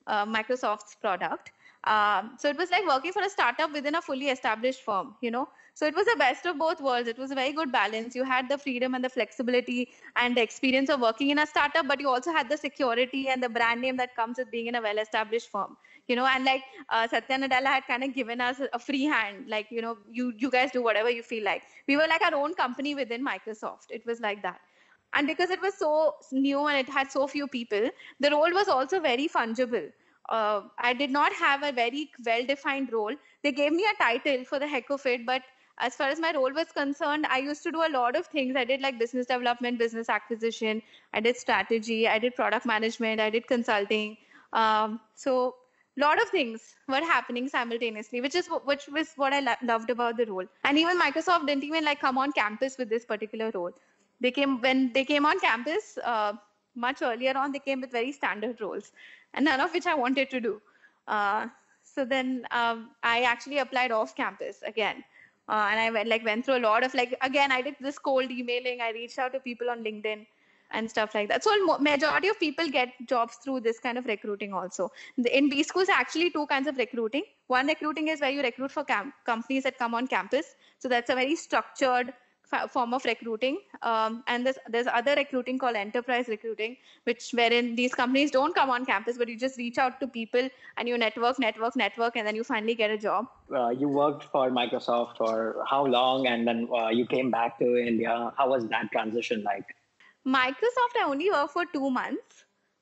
Speaker 1: uh, Microsoft's product. Um, so it was like working for a startup within a fully established firm, you know. So it was the best of both worlds. It was a very good balance. You had the freedom and the flexibility and the experience of working in a startup, but you also had the security and the brand name that comes with being in a well-established firm, you know. And like uh, Satya Nadella had kind of given us a free hand, like, you know, you you guys do whatever you feel like. We were like our own company within Microsoft. It was like that. And because it was so new and it had so few people, the role was also very fungible. Uh, I did not have a very well-defined role. They gave me a title for the heck of it, but as far as my role was concerned, I used to do a lot of things. I did like business development, business acquisition, I did strategy, I did product management, I did consulting. Um, so a lot of things were happening simultaneously, which is which was what I lo- loved about the role. And even Microsoft didn't even like come on campus with this particular role. They came when they came on campus uh, much earlier on. They came with very standard roles, and none of which I wanted to do. Uh, so then um, I actually applied off campus again. Uh, and I went like went through a lot of like again I did this cold emailing. I reached out to people on LinkedIn and stuff like that. So mo- majority of people get jobs through this kind of recruiting also. In B schools, actually two kinds of recruiting. One recruiting is where you recruit for camp- companies that come on campus. So that's a very structured f- form of recruiting. Um, and there's there's other recruiting called enterprise recruiting, which wherein these companies don't come on campus, but you just reach out to people and you network, network, network, and then you finally get a job.
Speaker 3: Uh, you worked for Microsoft for how long, and then uh, you came back to India. How was that transition like?
Speaker 1: Microsoft, I only worked for two months.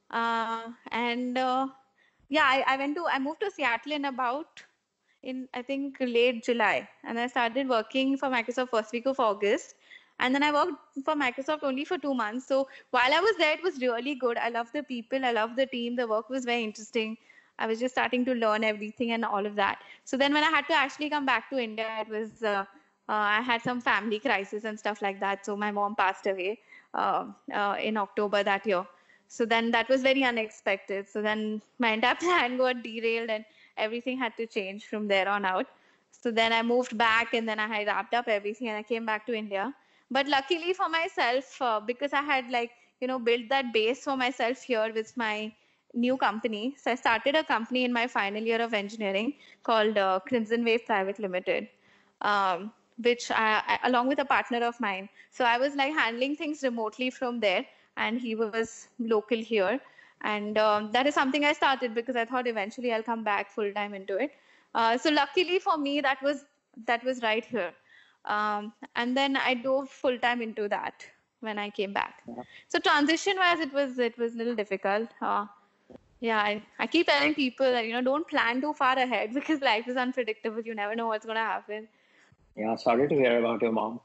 Speaker 1: Uh, and uh, yeah, I, I went to, I moved to Seattle in about, in I think late July. And I started working for Microsoft first week of August. And then I worked for Microsoft only for two months. So while I was there, it was really good. I loved the people, I loved the team. The work was very interesting. I was just starting to learn everything and all of that. So then when I had to actually come back to India, it was, uh, uh, I had some family crisis and stuff like that. So my mom passed away uh, uh, in October that year. So then that was very unexpected. So then my entire plan got derailed and everything had to change from there on out. So then I moved back and then I had wrapped up everything and I came back to India. But luckily for myself, uh, because I had like, you know, built that base for myself here with my new company. So I started a company in my final year of engineering called uh, Crimson Wave Private Limited. Um, which I, I, along with a partner of mine. So I was like handling things remotely from there, and he was local here. And um, that is something I started because I thought eventually I'll come back full time into it. Uh, so luckily for me, that was that was right here. Um, and then I dove full time into that when I came back.
Speaker 3: Yeah.
Speaker 1: So transition wise, it was it was a little difficult. Uh, yeah, I, I keep telling people that, you know, don't plan too far ahead because life is unpredictable. You never know what's going to happen.
Speaker 3: Yeah, sorry to hear about your mom.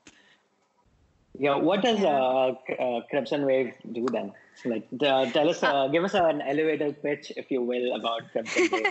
Speaker 3: Yeah, what does uh, uh, Crimson Wave do then? Like, uh, tell us, uh, give us an elevator pitch, if you will, about Crimson Wave.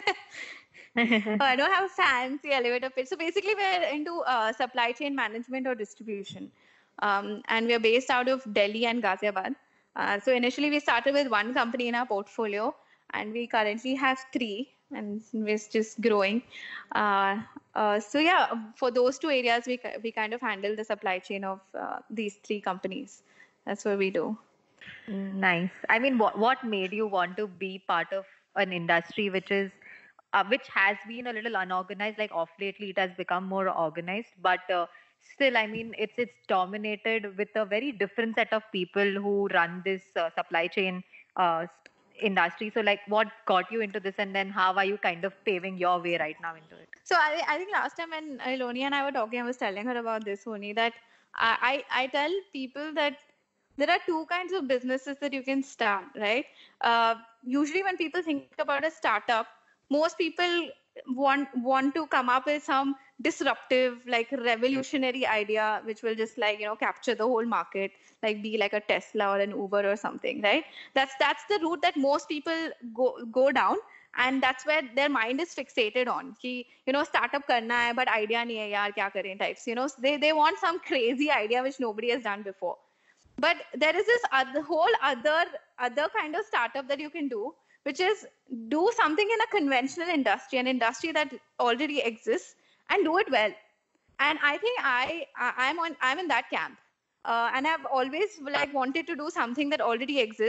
Speaker 1: Oh, I don't have a fancy elevator pitch. So basically, we're into uh, supply chain management or distribution, um, and we're based out of Delhi and Ghaziabad. Uh, so initially, we started with one company in our portfolio, and we currently have three, and we're just growing. Uh, uh, so yeah, for those two areas, we we kind of handle the supply chain of uh, these three companies. That's what we do.
Speaker 2: Nice. I mean, what what made you want to be part of an industry which is uh, which has been a little unorganized? Like off lately, it has become more organized, but uh, still, I mean, it's it's dominated with a very different set of people who run this uh, supply chain uh, industry. So, like, what got you into this, and then how are you kind of paving your way right now into it?
Speaker 1: So I, I think last time when Iloni and I were talking, I was telling her about this, Honi, that I, I, I tell people that there are two kinds of businesses that you can start, right? Uh, usually when people think about a startup, most people want want to come up with some disruptive, like revolutionary idea, which will just like, you know, capture the whole market, like be like a Tesla or an Uber or something, right? That's that's the route that most people go go down. And that's where their mind is fixated on कि, you know, startup करना है but idea नहीं है यार क्या करें types, you know, they they want some crazy idea which nobody has done before. But there is this other, whole other other kind of startup that you can do, which is do something in a conventional industry, an industry that already exists, and do it well. And I think I, I I'm on I'm in that camp, uh, and I've always like wanted to do something that already exists.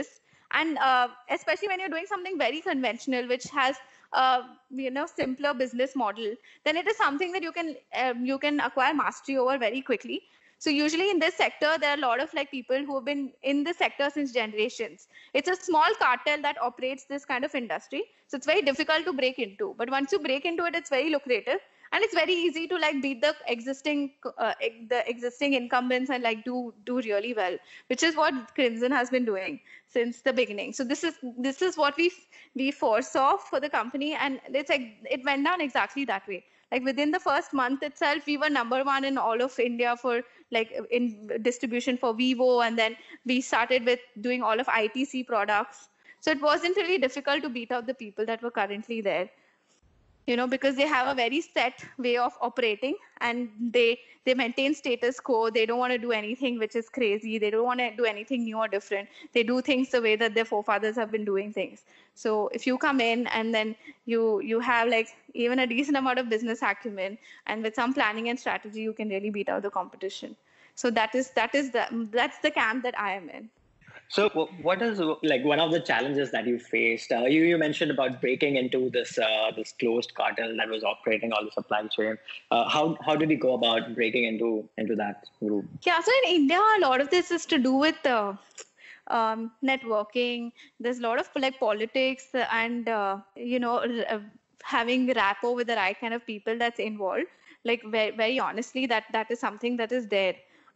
Speaker 1: And uh, especially when you're doing something very conventional, which has uh, you know simpler business model, then it is something that you can um, you can acquire mastery over very quickly. So usually in this sector, there are a lot of like people who have been in the sector since generations. It's a small cartel that operates this kind of industry. So it's very difficult to break into. But once you break into it, it's very lucrative. And it's very easy to like beat the existing uh, the existing incumbents and like do do really well, which is what Crimson has been doing since the beginning. So this is this is what we we foresaw for the company, and it's like it went down exactly that way. Like within the first month itself, we were number one in all of India for like in distribution for Vivo, and then we started with doing all of I T C products. So it wasn't really difficult to beat out the people that were currently there, you know, because they have a very set way of operating, and they they maintain status quo. They don't want to do anything which is crazy. They don't want to do anything new or different. They do things the way that their forefathers have been doing things. So if you come in and then you you have like even a decent amount of business acumen, and with some planning and strategy, you can really beat out the competition. So that is that is the that's the camp that I am in.
Speaker 3: So what is like one of the challenges that you faced? Uh, you, you mentioned about breaking into this uh, this closed cartel that was operating all the supply chain. Uh, how how did you go about breaking into into that group?
Speaker 1: Yeah, so in India, a lot of this is to do with uh, um, networking. There's a lot of like politics and uh, you know uh, having rapport with the right kind of people that's involved. Like very, very honestly, that that is something that is there.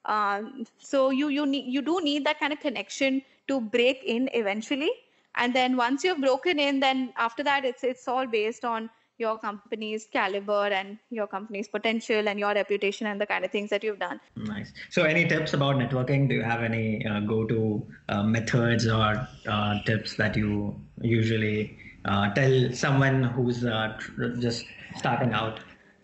Speaker 1: Um, so you you need you do need that kind of connection to break in eventually, and then once you've broken in, then after that it's it's all based on your company's caliber and your company's potential and your reputation and the kind of things that you've done.
Speaker 5: Nice. So any tips about networking? Do you have any uh, go-to uh, methods or uh, tips that you usually uh, tell someone who's uh, tr- just starting out?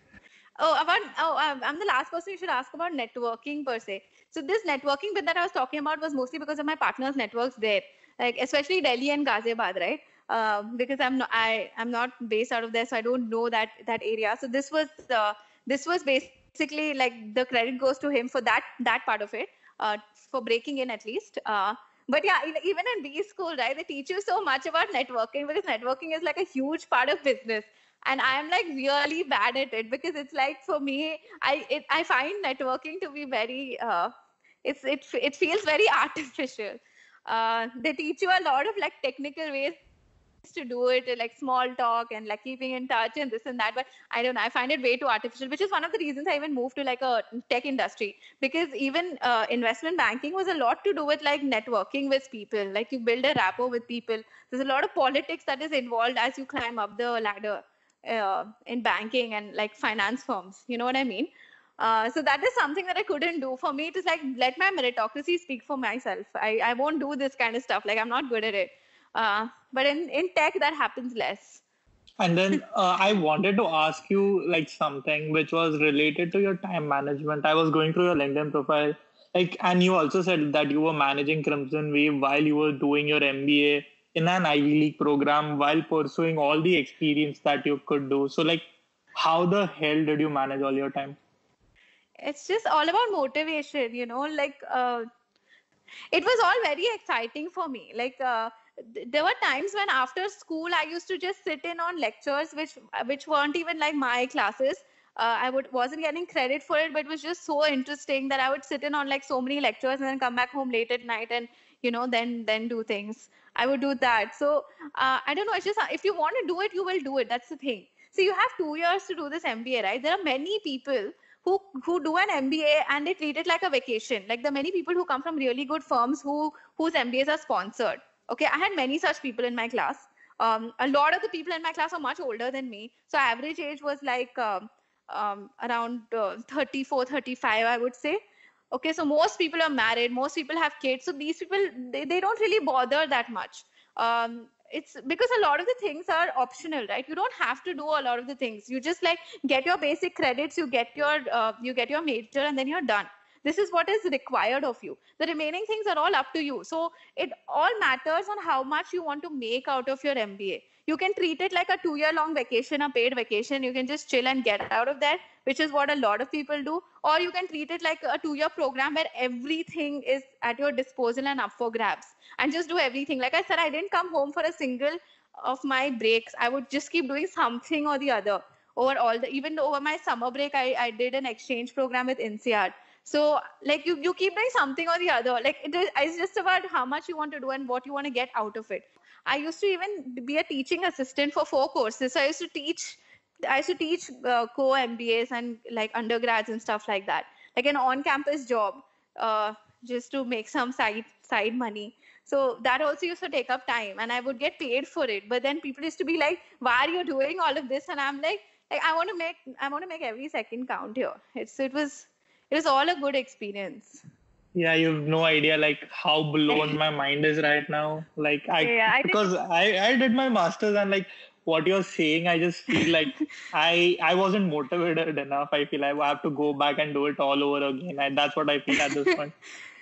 Speaker 1: Oh, about oh, I'm the last person you should ask about networking per se. So this networking bit that I was talking about was mostly because of my partner's networks there, like especially Delhi and Ghaziabad, right? Uh, because I'm not I I'm not based out of there, so I don't know that that area. So this was uh, this was basically like the credit goes to him for that that part of it, uh, for breaking in at least. Uh, but yeah, even in B school, right, they teach you so much about networking, because networking is like a huge part of business. And I'm like really bad at it, because it's like for me, I it, I find networking to be very uh, it's it it feels very artificial. Uh, they teach you a lot of like technical ways to do it, like small talk and like keeping in touch and this and that, but I don't know, I find it way too artificial, which is one of the reasons I even moved to like a tech industry, because even uh, investment banking was a lot to do with like networking with people. Like you build a rapport with people. There's a lot of politics that is involved as you climb up the ladder uh, in banking and like finance firms, you know what I mean? Uh, so that is something that I couldn't do. For me, it is like, let my meritocracy speak for myself. I, I won't do this kind of stuff. Like I'm not good at it. Uh, but in, in tech, that happens less.
Speaker 4: And then uh, I wanted to ask you like something which was related to your time management. I was going through your LinkedIn profile, like, and you also said that you were managing Crimson Wave while you were doing your M B A in an Ivy League program, while pursuing all the experience that you could do. So like, how the hell did you manage all your time?
Speaker 1: It's just all about motivation, you know, like uh, it was all very exciting for me. Like uh, th- there were times when after school I used to just sit in on lectures which which weren't even like my classes. Uh, I would wasn't getting credit for it, but it was just so interesting that I would sit in on like so many lectures and then come back home late at night and you know then then do things. I would do that. So uh, I don't know. It's just if you want to do it, you will do it. That's the thing. So you have two years to do this M B A, right? There are many people who who do an M B A and they treat it like a vacation. Like the many people who come from really good firms who whose M B As are sponsored. Okay, I had many such people in my class. Um, a lot of the people in my class are much older than me. So average age was like um, um, around uh, thirty-four, thirty-five, I would say. Okay, so most people are married, most people have kids. So these people, they, they don't really bother that much. Um, it's because a lot of the things are optional, right? You don't have to do a lot of the things. You just like get your basic credits, you get your uh, you get your major, and then you're done. This is what is required of you. The remaining things are all up to you. So it all matters on how much you want to make out of your M B A. you can treat it like a two year long vacation, a paid vacation. You can just chill and get out of that, which is what a lot of people do. Or you can treat it like a two year program where everything is at your disposal and up for grabs, and just do everything. Like I said, I didn't come home for a single of my breaks. I would just keep doing something or the other. Over all the, even over my summer break, I, I did an exchange program with N C R. So like you, you keep doing something or the other. Like it is, it's just about how much you want to do and what you want to get out of it. I used to even be a teaching assistant for four courses. So I used to teach, I used to teach uh, co-M B As and like undergrads and stuff like that. Like an on-campus job, uh, just to make some side side money. So that also used to take up time, and I would get paid for it. But then people used to be like, "Why are you doing all of this?" And I'm like, like I want to make, I want to make every second count here. It's it was, it was all a good experience.
Speaker 4: Yeah, you have no idea like how blown my mind is right now. Like I,
Speaker 2: Yeah, I
Speaker 4: because I, I did my masters, and like what you're saying, I just feel like I I wasn't motivated enough. I feel I have to go back and do it all over again. And that's what I feel at this point.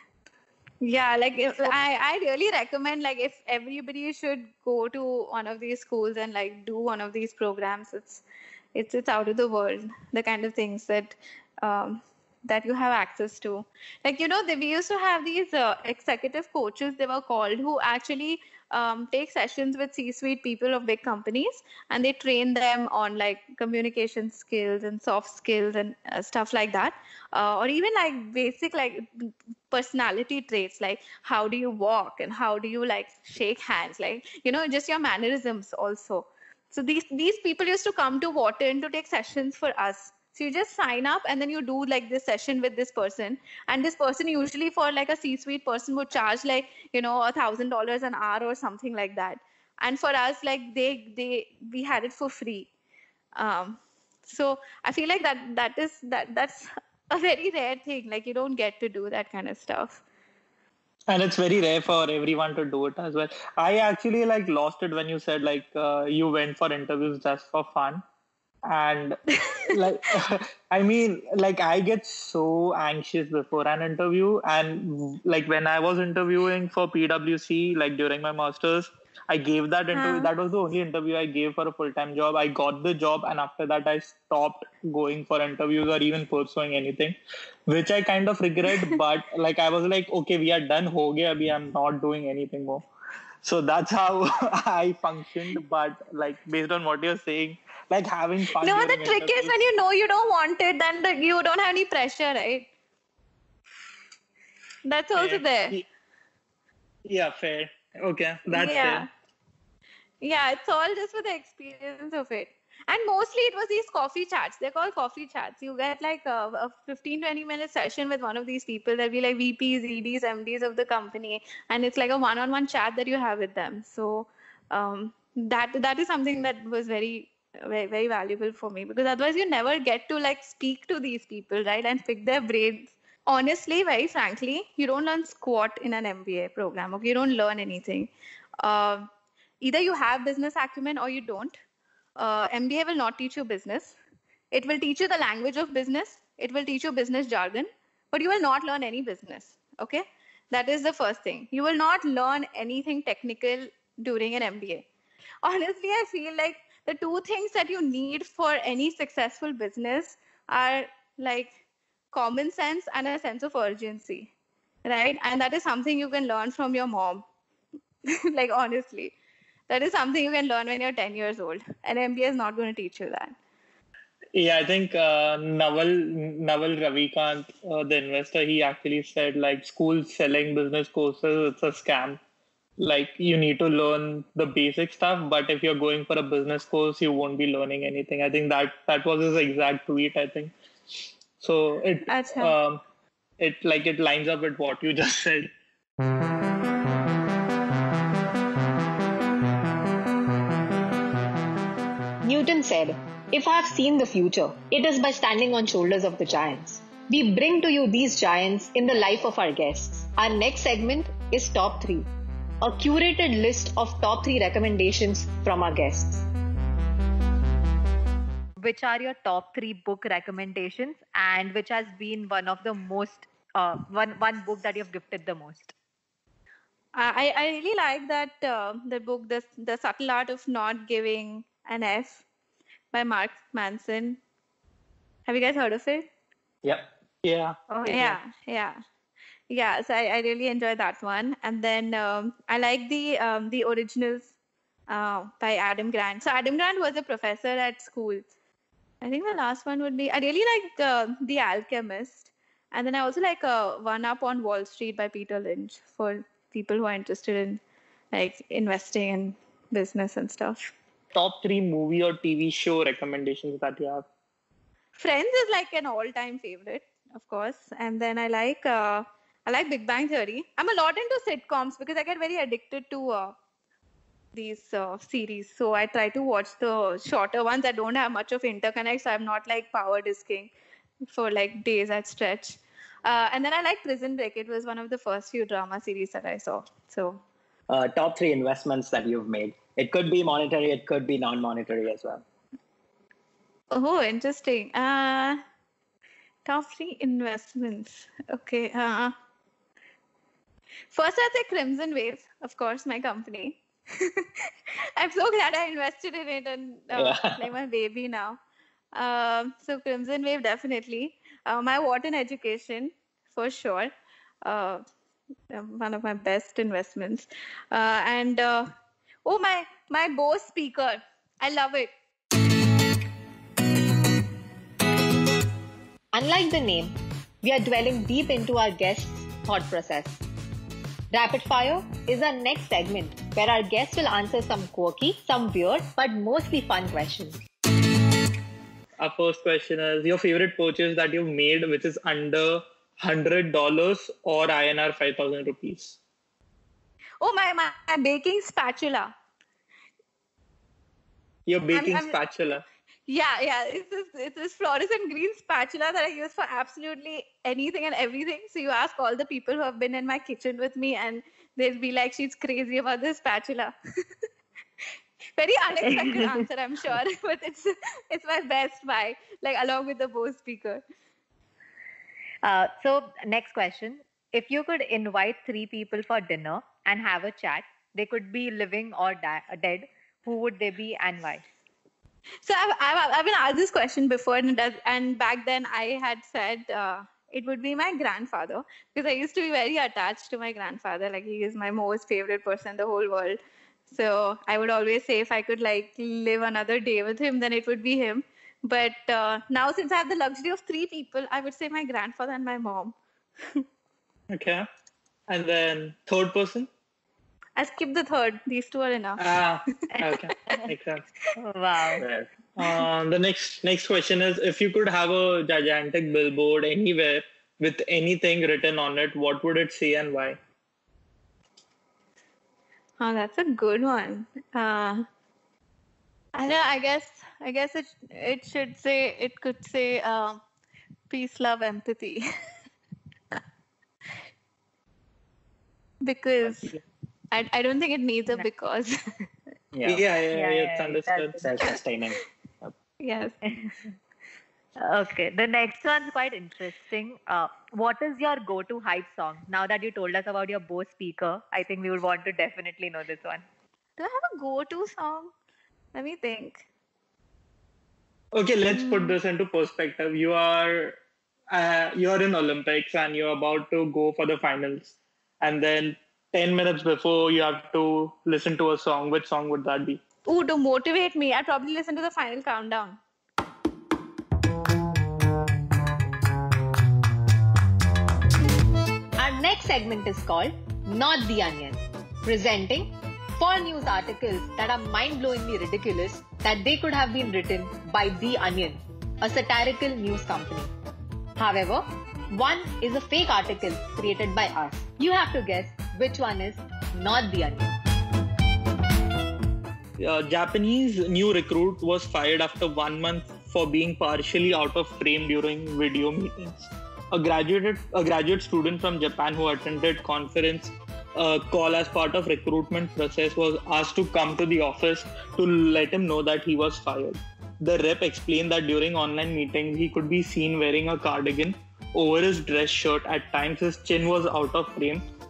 Speaker 1: Yeah, like if, I, I really recommend, like if everybody should go to one of these schools and like do one of these programs. It's it's it's out of the world, the kind of things that um, that you have access to. Like, you know, they, we used to have these uh, executive coaches, they were called, who actually um, take sessions with C-suite people of big companies, and they train them on like communication skills and soft skills and uh, stuff like that. Uh, or even like basic like personality traits, like how do you walk and how do you like shake hands, like, you know, just your mannerisms also. So these these people used to come to Wharton to take sessions for us. So you just sign up and then you do like this session with this person, and this person usually for like a C-suite person would charge like, you know, a thousand dollars an hour or something like that. And for us, like they they we had it for free. Um, so I feel like that that is that that's a very rare thing. Like you don't get to do that kind of stuff.
Speaker 4: And it's very rare for everyone to do it as well. I actually like lost it when you said like uh, you went for interviews just for fun. And like I mean, like I get so anxious before an interview, and like when I was interviewing for P W C, like during my masters, I gave that interview.
Speaker 1: Huh.
Speaker 4: That was the only interview I gave for a full-time job. I got the job, and after that I stopped going for interviews or even pursuing anything, which I kind of regret. But like I was like, okay, we are done, ho gaya, abhi I'm not doing anything more. So that's how I functioned. But like based on what you're saying, like having fun.
Speaker 1: No, the
Speaker 4: during
Speaker 1: trick is
Speaker 4: interviews-
Speaker 1: when you know you don't want it, then the, you don't have any pressure, right? That's also there.
Speaker 4: Yeah, fair. Okay, that's
Speaker 1: Yeah.
Speaker 4: fair.
Speaker 1: Yeah, it's all just for the experience of it. And mostly it was these coffee chats. They're called coffee chats. You get like a, a fifteen, twenty minute session with one of these people. There'll be like V Ps, E Ds, M Ds of the company. And it's like a one-on-one chat that you have with them. So um, that that is something that was very, very, very valuable for me, because otherwise you never get to like speak to these people, right? And pick their brains. Honestly, very frankly, you don't learn squat in an M B A program. Okay, you don't learn anything. Uh, either you have business acumen or you don't. Uh, M B A will not teach you business. It will teach you the language of business. It will teach you business jargon, but you will not learn any business. Okay, that is the first thing. You will not learn anything technical during an M B A. Honestly, I feel like the two things that you need for any successful business are like common sense and a sense of urgency, right? And that is something you can learn from your mom. Like honestly, that is something you can learn when you're ten years old. An M B A is not going to teach you that.
Speaker 4: Yeah, I think uh, Naval Naval Ravikant, uh, the investor, he actually said like schools selling business courses, it's a scam. Like you need to learn the basic stuff, but if you're going for a business course, you won't be learning anything. I think that that was his exact tweet. I think so. It
Speaker 1: Acha.
Speaker 4: um, it like it lines up with what you just said.
Speaker 6: Newton said, "If I have seen the future, it is by standing on shoulders of the giants." We bring to you these giants in the life of our guests. Our next segment is Top three, a curated list of top three recommendations from our guests.
Speaker 2: Which are your top three book recommendations, and which has been one of the most uh, one one book that you've gifted the most?
Speaker 1: I, I really like that uh, the book, the, the Subtle Art of Not Giving an F by Mark Manson. Have you guys heard of it?
Speaker 3: Yep.
Speaker 4: Yeah.
Speaker 1: Oh, yeah, yeah. Yeah, so I, I really enjoyed that one. And then um, I like the um, the originals uh, by Adam Grant. So Adam Grant was a professor at school. I think the last one would be, I really like uh, The Alchemist. And then I also like uh, One Up on Wall Street by Peter Lynch for people who are interested in like investing in business and stuff.
Speaker 4: Top three movie or T V show recommendations that you have?
Speaker 1: Friends is like an all-time favorite, of course. And then I like uh, I like Big Bang Theory. I'm a lot into sitcoms because I get very addicted to uh, these uh, series. So I try to watch the shorter ones that don't have much of interconnect. So I'm not like power disking for like days at stretch. Uh, and then I like Prison Break. It was one of the first few drama series that I saw. So
Speaker 3: Uh, top three investments that you've made. It could be monetary, it could be non-monetary as well.
Speaker 1: oh, interesting. Uh, top three investments. Okay. Uh, first, I'd say Crimson Wave, of course, my company. I'm so glad I invested in it and uh,
Speaker 3: Yeah.
Speaker 1: like my baby now. Um, so Crimson Wave, definitely. Uh, my Wharton education, for sure. Uh, one of my best investments. Uh, and uh, oh, my my Bose speaker. I love it.
Speaker 6: Unlike the name, we are dwelling deep into our guest's thought process. Rapid Fire is our next segment where our guests will answer some quirky, some weird, but mostly fun questions.
Speaker 4: Our first question is your favorite purchase that you've made, which is under one hundred dollars or I N R five thousand rupees.
Speaker 1: Oh, my, my, my baking spatula.
Speaker 4: Your baking
Speaker 1: I'm-
Speaker 4: spatula.
Speaker 1: Yeah, yeah. It's this, it's this fluorescent green spatula that I use for absolutely anything and everything. So you ask all the people who have been in my kitchen with me and they'll be like, she's crazy about this spatula. Very unexpected answer, I'm sure. But it's it's my best buy, like along with the Bose speaker.
Speaker 2: Uh, so, next question. If you could invite three people for dinner and have a chat, they could be living or di- dead, who would they be and why?
Speaker 1: So I've, I've, I've been asked this question before, and, it does, and back then I had said uh, it would be my grandfather, because I used to be very attached to my grandfather. Like, he is my most favorite person in the whole world. So I would always say if I could like live another day with him, then it would be him. But uh, now, since I have the luxury of three people, I would say my grandfather and my mom.
Speaker 4: Okay. And then third person?
Speaker 1: I skipped the third. These two are enough.
Speaker 4: Ah, okay. Makes sense.
Speaker 2: Wow.
Speaker 4: Uh, the next next question is if you could have a gigantic billboard anywhere with anything written on it, what would it say and why?
Speaker 1: Oh, that's a good one. Uh, I know. I guess. I guess it it should say. It could say uh, peace, love, empathy. Because I I don't think it needs a because.
Speaker 3: Yeah.
Speaker 4: Yeah, yeah, yeah,
Speaker 2: Yeah,
Speaker 4: it's
Speaker 2: yeah,
Speaker 4: understood.
Speaker 3: Self-sustaining.
Speaker 1: Yes.
Speaker 2: Okay, the next one's quite interesting. Uh, what is your go-to hype song? Now that you told us about your Bose speaker, I think we would want to definitely know this one.
Speaker 1: Do I have a go-to song? Let me think.
Speaker 4: Okay, let's put this into perspective. You are uh, you're in Olympics and you're about to go for the finals, and then ten minutes before you have to listen to a song. Which song would that be?
Speaker 1: Ooh, to motivate me, I'd probably listen to the final countdown.
Speaker 6: Our next segment is called Not the Onion, presenting four news articles that are mind-blowingly ridiculous that they could have been written by The Onion, a satirical news company. However, one is a fake article created by us. You have to guess which one is not The Onion.
Speaker 4: A Japanese new recruit was fired after one month for being partially out of frame during video meetings. A graduate, a graduate student from Japan who attended conference uh, call as part of recruitment process was asked to come to the office to let him know that he was fired. The rep explained that during online meetings he could be seen wearing a cardigan over his dress shirt. At times his chin was out of frame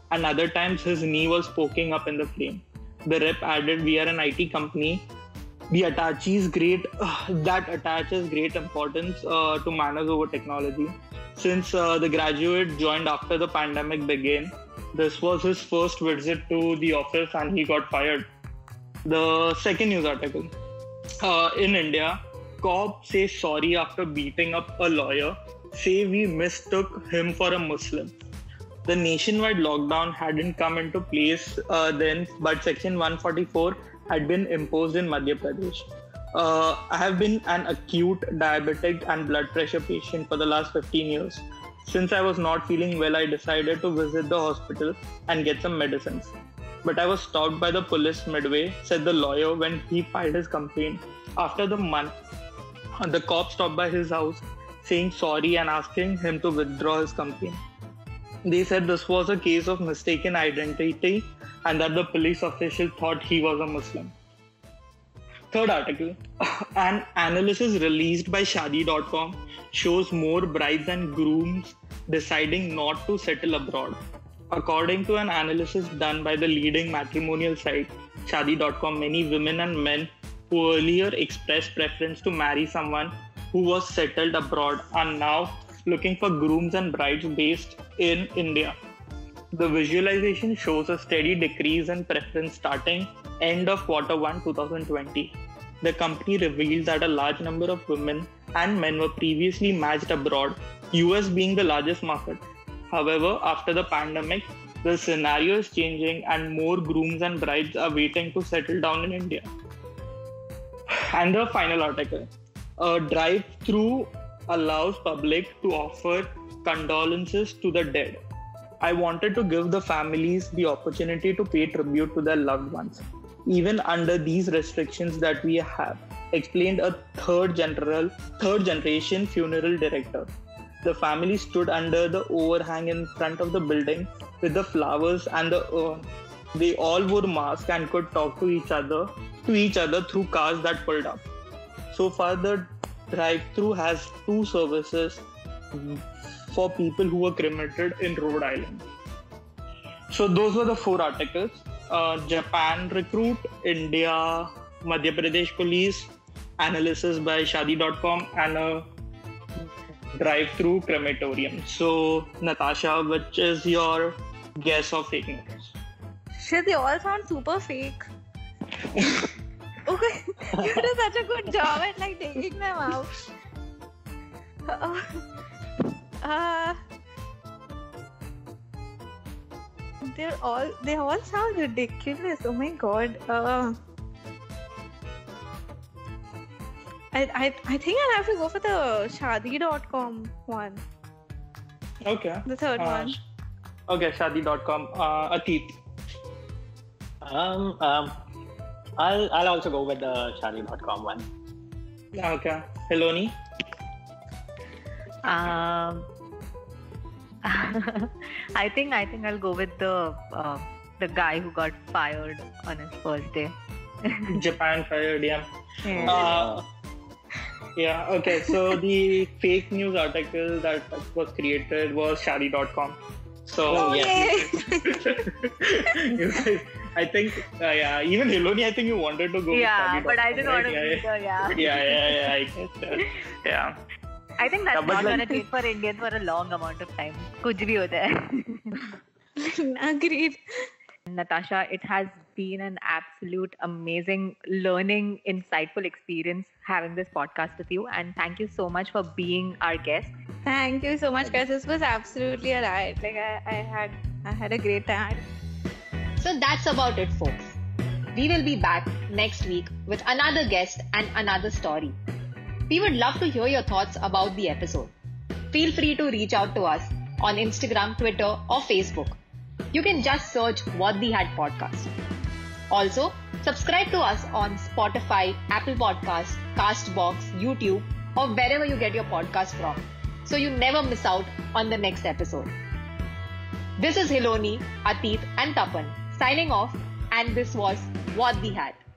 Speaker 4: and other times his knee was poking up in the frame. The rep added, "We are an I T company. The attaches great uh, that attaches great importance uh, to manners over technology. Since uh, the graduate joined after the pandemic began, this was his first visit to the office and he got fired." The second news article. Uh, in India, cop says sorry after beating up a lawyer, say we mistook him for a Muslim. The nationwide lockdown hadn't come into place uh, then, but Section one forty-four had been imposed in Madhya Pradesh. Uh, I have been an acute diabetic and blood pressure patient for the last fifteen years. Since I was not feeling well, I decided to visit the hospital and get some medicines. But I was stopped by the police midway, said the lawyer when he filed his complaint. After the month, the cop stopped by his house, saying sorry and asking him to withdraw his complaint. They said this was a case of mistaken identity and that the police official thought he was a Muslim. Third article. An analysis released by Shaadi dot com shows more brides and grooms deciding not to settle abroad. According to an analysis done by the leading matrimonial site, Shaadi dot com, many women and men who earlier expressed preference to marry someone who was settled abroad are now looking for grooms and brides based in India. The visualization shows a steady decrease in preference starting end of quarter one twenty twenty. The company revealed that a large number of women and men were previously matched abroad, U S being the largest market. However, after the pandemic, the scenario is changing and more grooms and brides are waiting to settle down in India. And the final article. A drive-through allows public to offer condolences to the dead. I wanted to give the families the opportunity to pay tribute to their loved ones, even under these restrictions that we have, explained a third general, third generation funeral director. The family stood under the overhang in front of the building with the flowers and the urn. They all wore masks and could talk to each other to each other through cars that pulled up. So far, the drive-through has two services for people who were cremated in Rhode Island. So those were the four articles. Uh, Japan recruit, India, Madhya Pradesh police, analysis by Shaadi dot com, and a drive-through crematorium. So Natasha, which is your guess of fake news?
Speaker 1: Shit, they all sound super fake. Okay, you do such a good job at like taking them out. Uh, uh, they're all they all sound ridiculous. Oh my god. Uh, I I I think I'll have to go for the Shaadi dot com one.
Speaker 4: Okay.
Speaker 1: The third
Speaker 4: uh,
Speaker 1: one.
Speaker 4: Okay, Shaadi dot com. Uh, Atit.
Speaker 3: Um, um, I'll I'll also go with the Shaadi dot com one.
Speaker 4: Okay. Heloni.
Speaker 2: Um, I think I think I'll go with the uh, the guy who got fired on his first day.
Speaker 4: Japan fired, yeah.
Speaker 2: Yeah.
Speaker 4: Uh, yeah, okay. So the fake news article that was created was Shaadi dot com. So,
Speaker 3: Oh,
Speaker 1: Okay.
Speaker 4: you guys, I think, uh, yeah, even Hiloni, I think you wanted to go
Speaker 2: Yeah,
Speaker 4: with Shaadi dot com,
Speaker 2: but I didn't
Speaker 4: right?
Speaker 2: want to
Speaker 4: yeah,
Speaker 2: be the yeah.
Speaker 4: yeah, yeah, yeah, I guess that. Yeah.
Speaker 2: I think that's
Speaker 4: Yeah, but
Speaker 2: not
Speaker 4: like-
Speaker 2: gonna take for Indians for a long amount of time. Kuch bhi hota hai.
Speaker 1: Agreed.
Speaker 2: Natasha, it has been an absolute amazing learning, insightful experience having this podcast with you. And thank you so much for being our guest.
Speaker 1: Thank you so much, guys. This was absolutely a riot. Like I, I had I had a great time.
Speaker 6: So that's about it, folks. We will be back next week with another guest and another story. We would love to hear your thoughts about the episode. Feel free to reach out to us on Instagram, Twitter, or Facebook. You can just search What the Hat Podcast. Also, subscribe to us on Spotify, Apple Podcasts, Castbox, YouTube, or wherever you get your podcast from, so you never miss out on the next episode. This is Hiloni, Atit, and Tapan signing off, and this was What the Hat.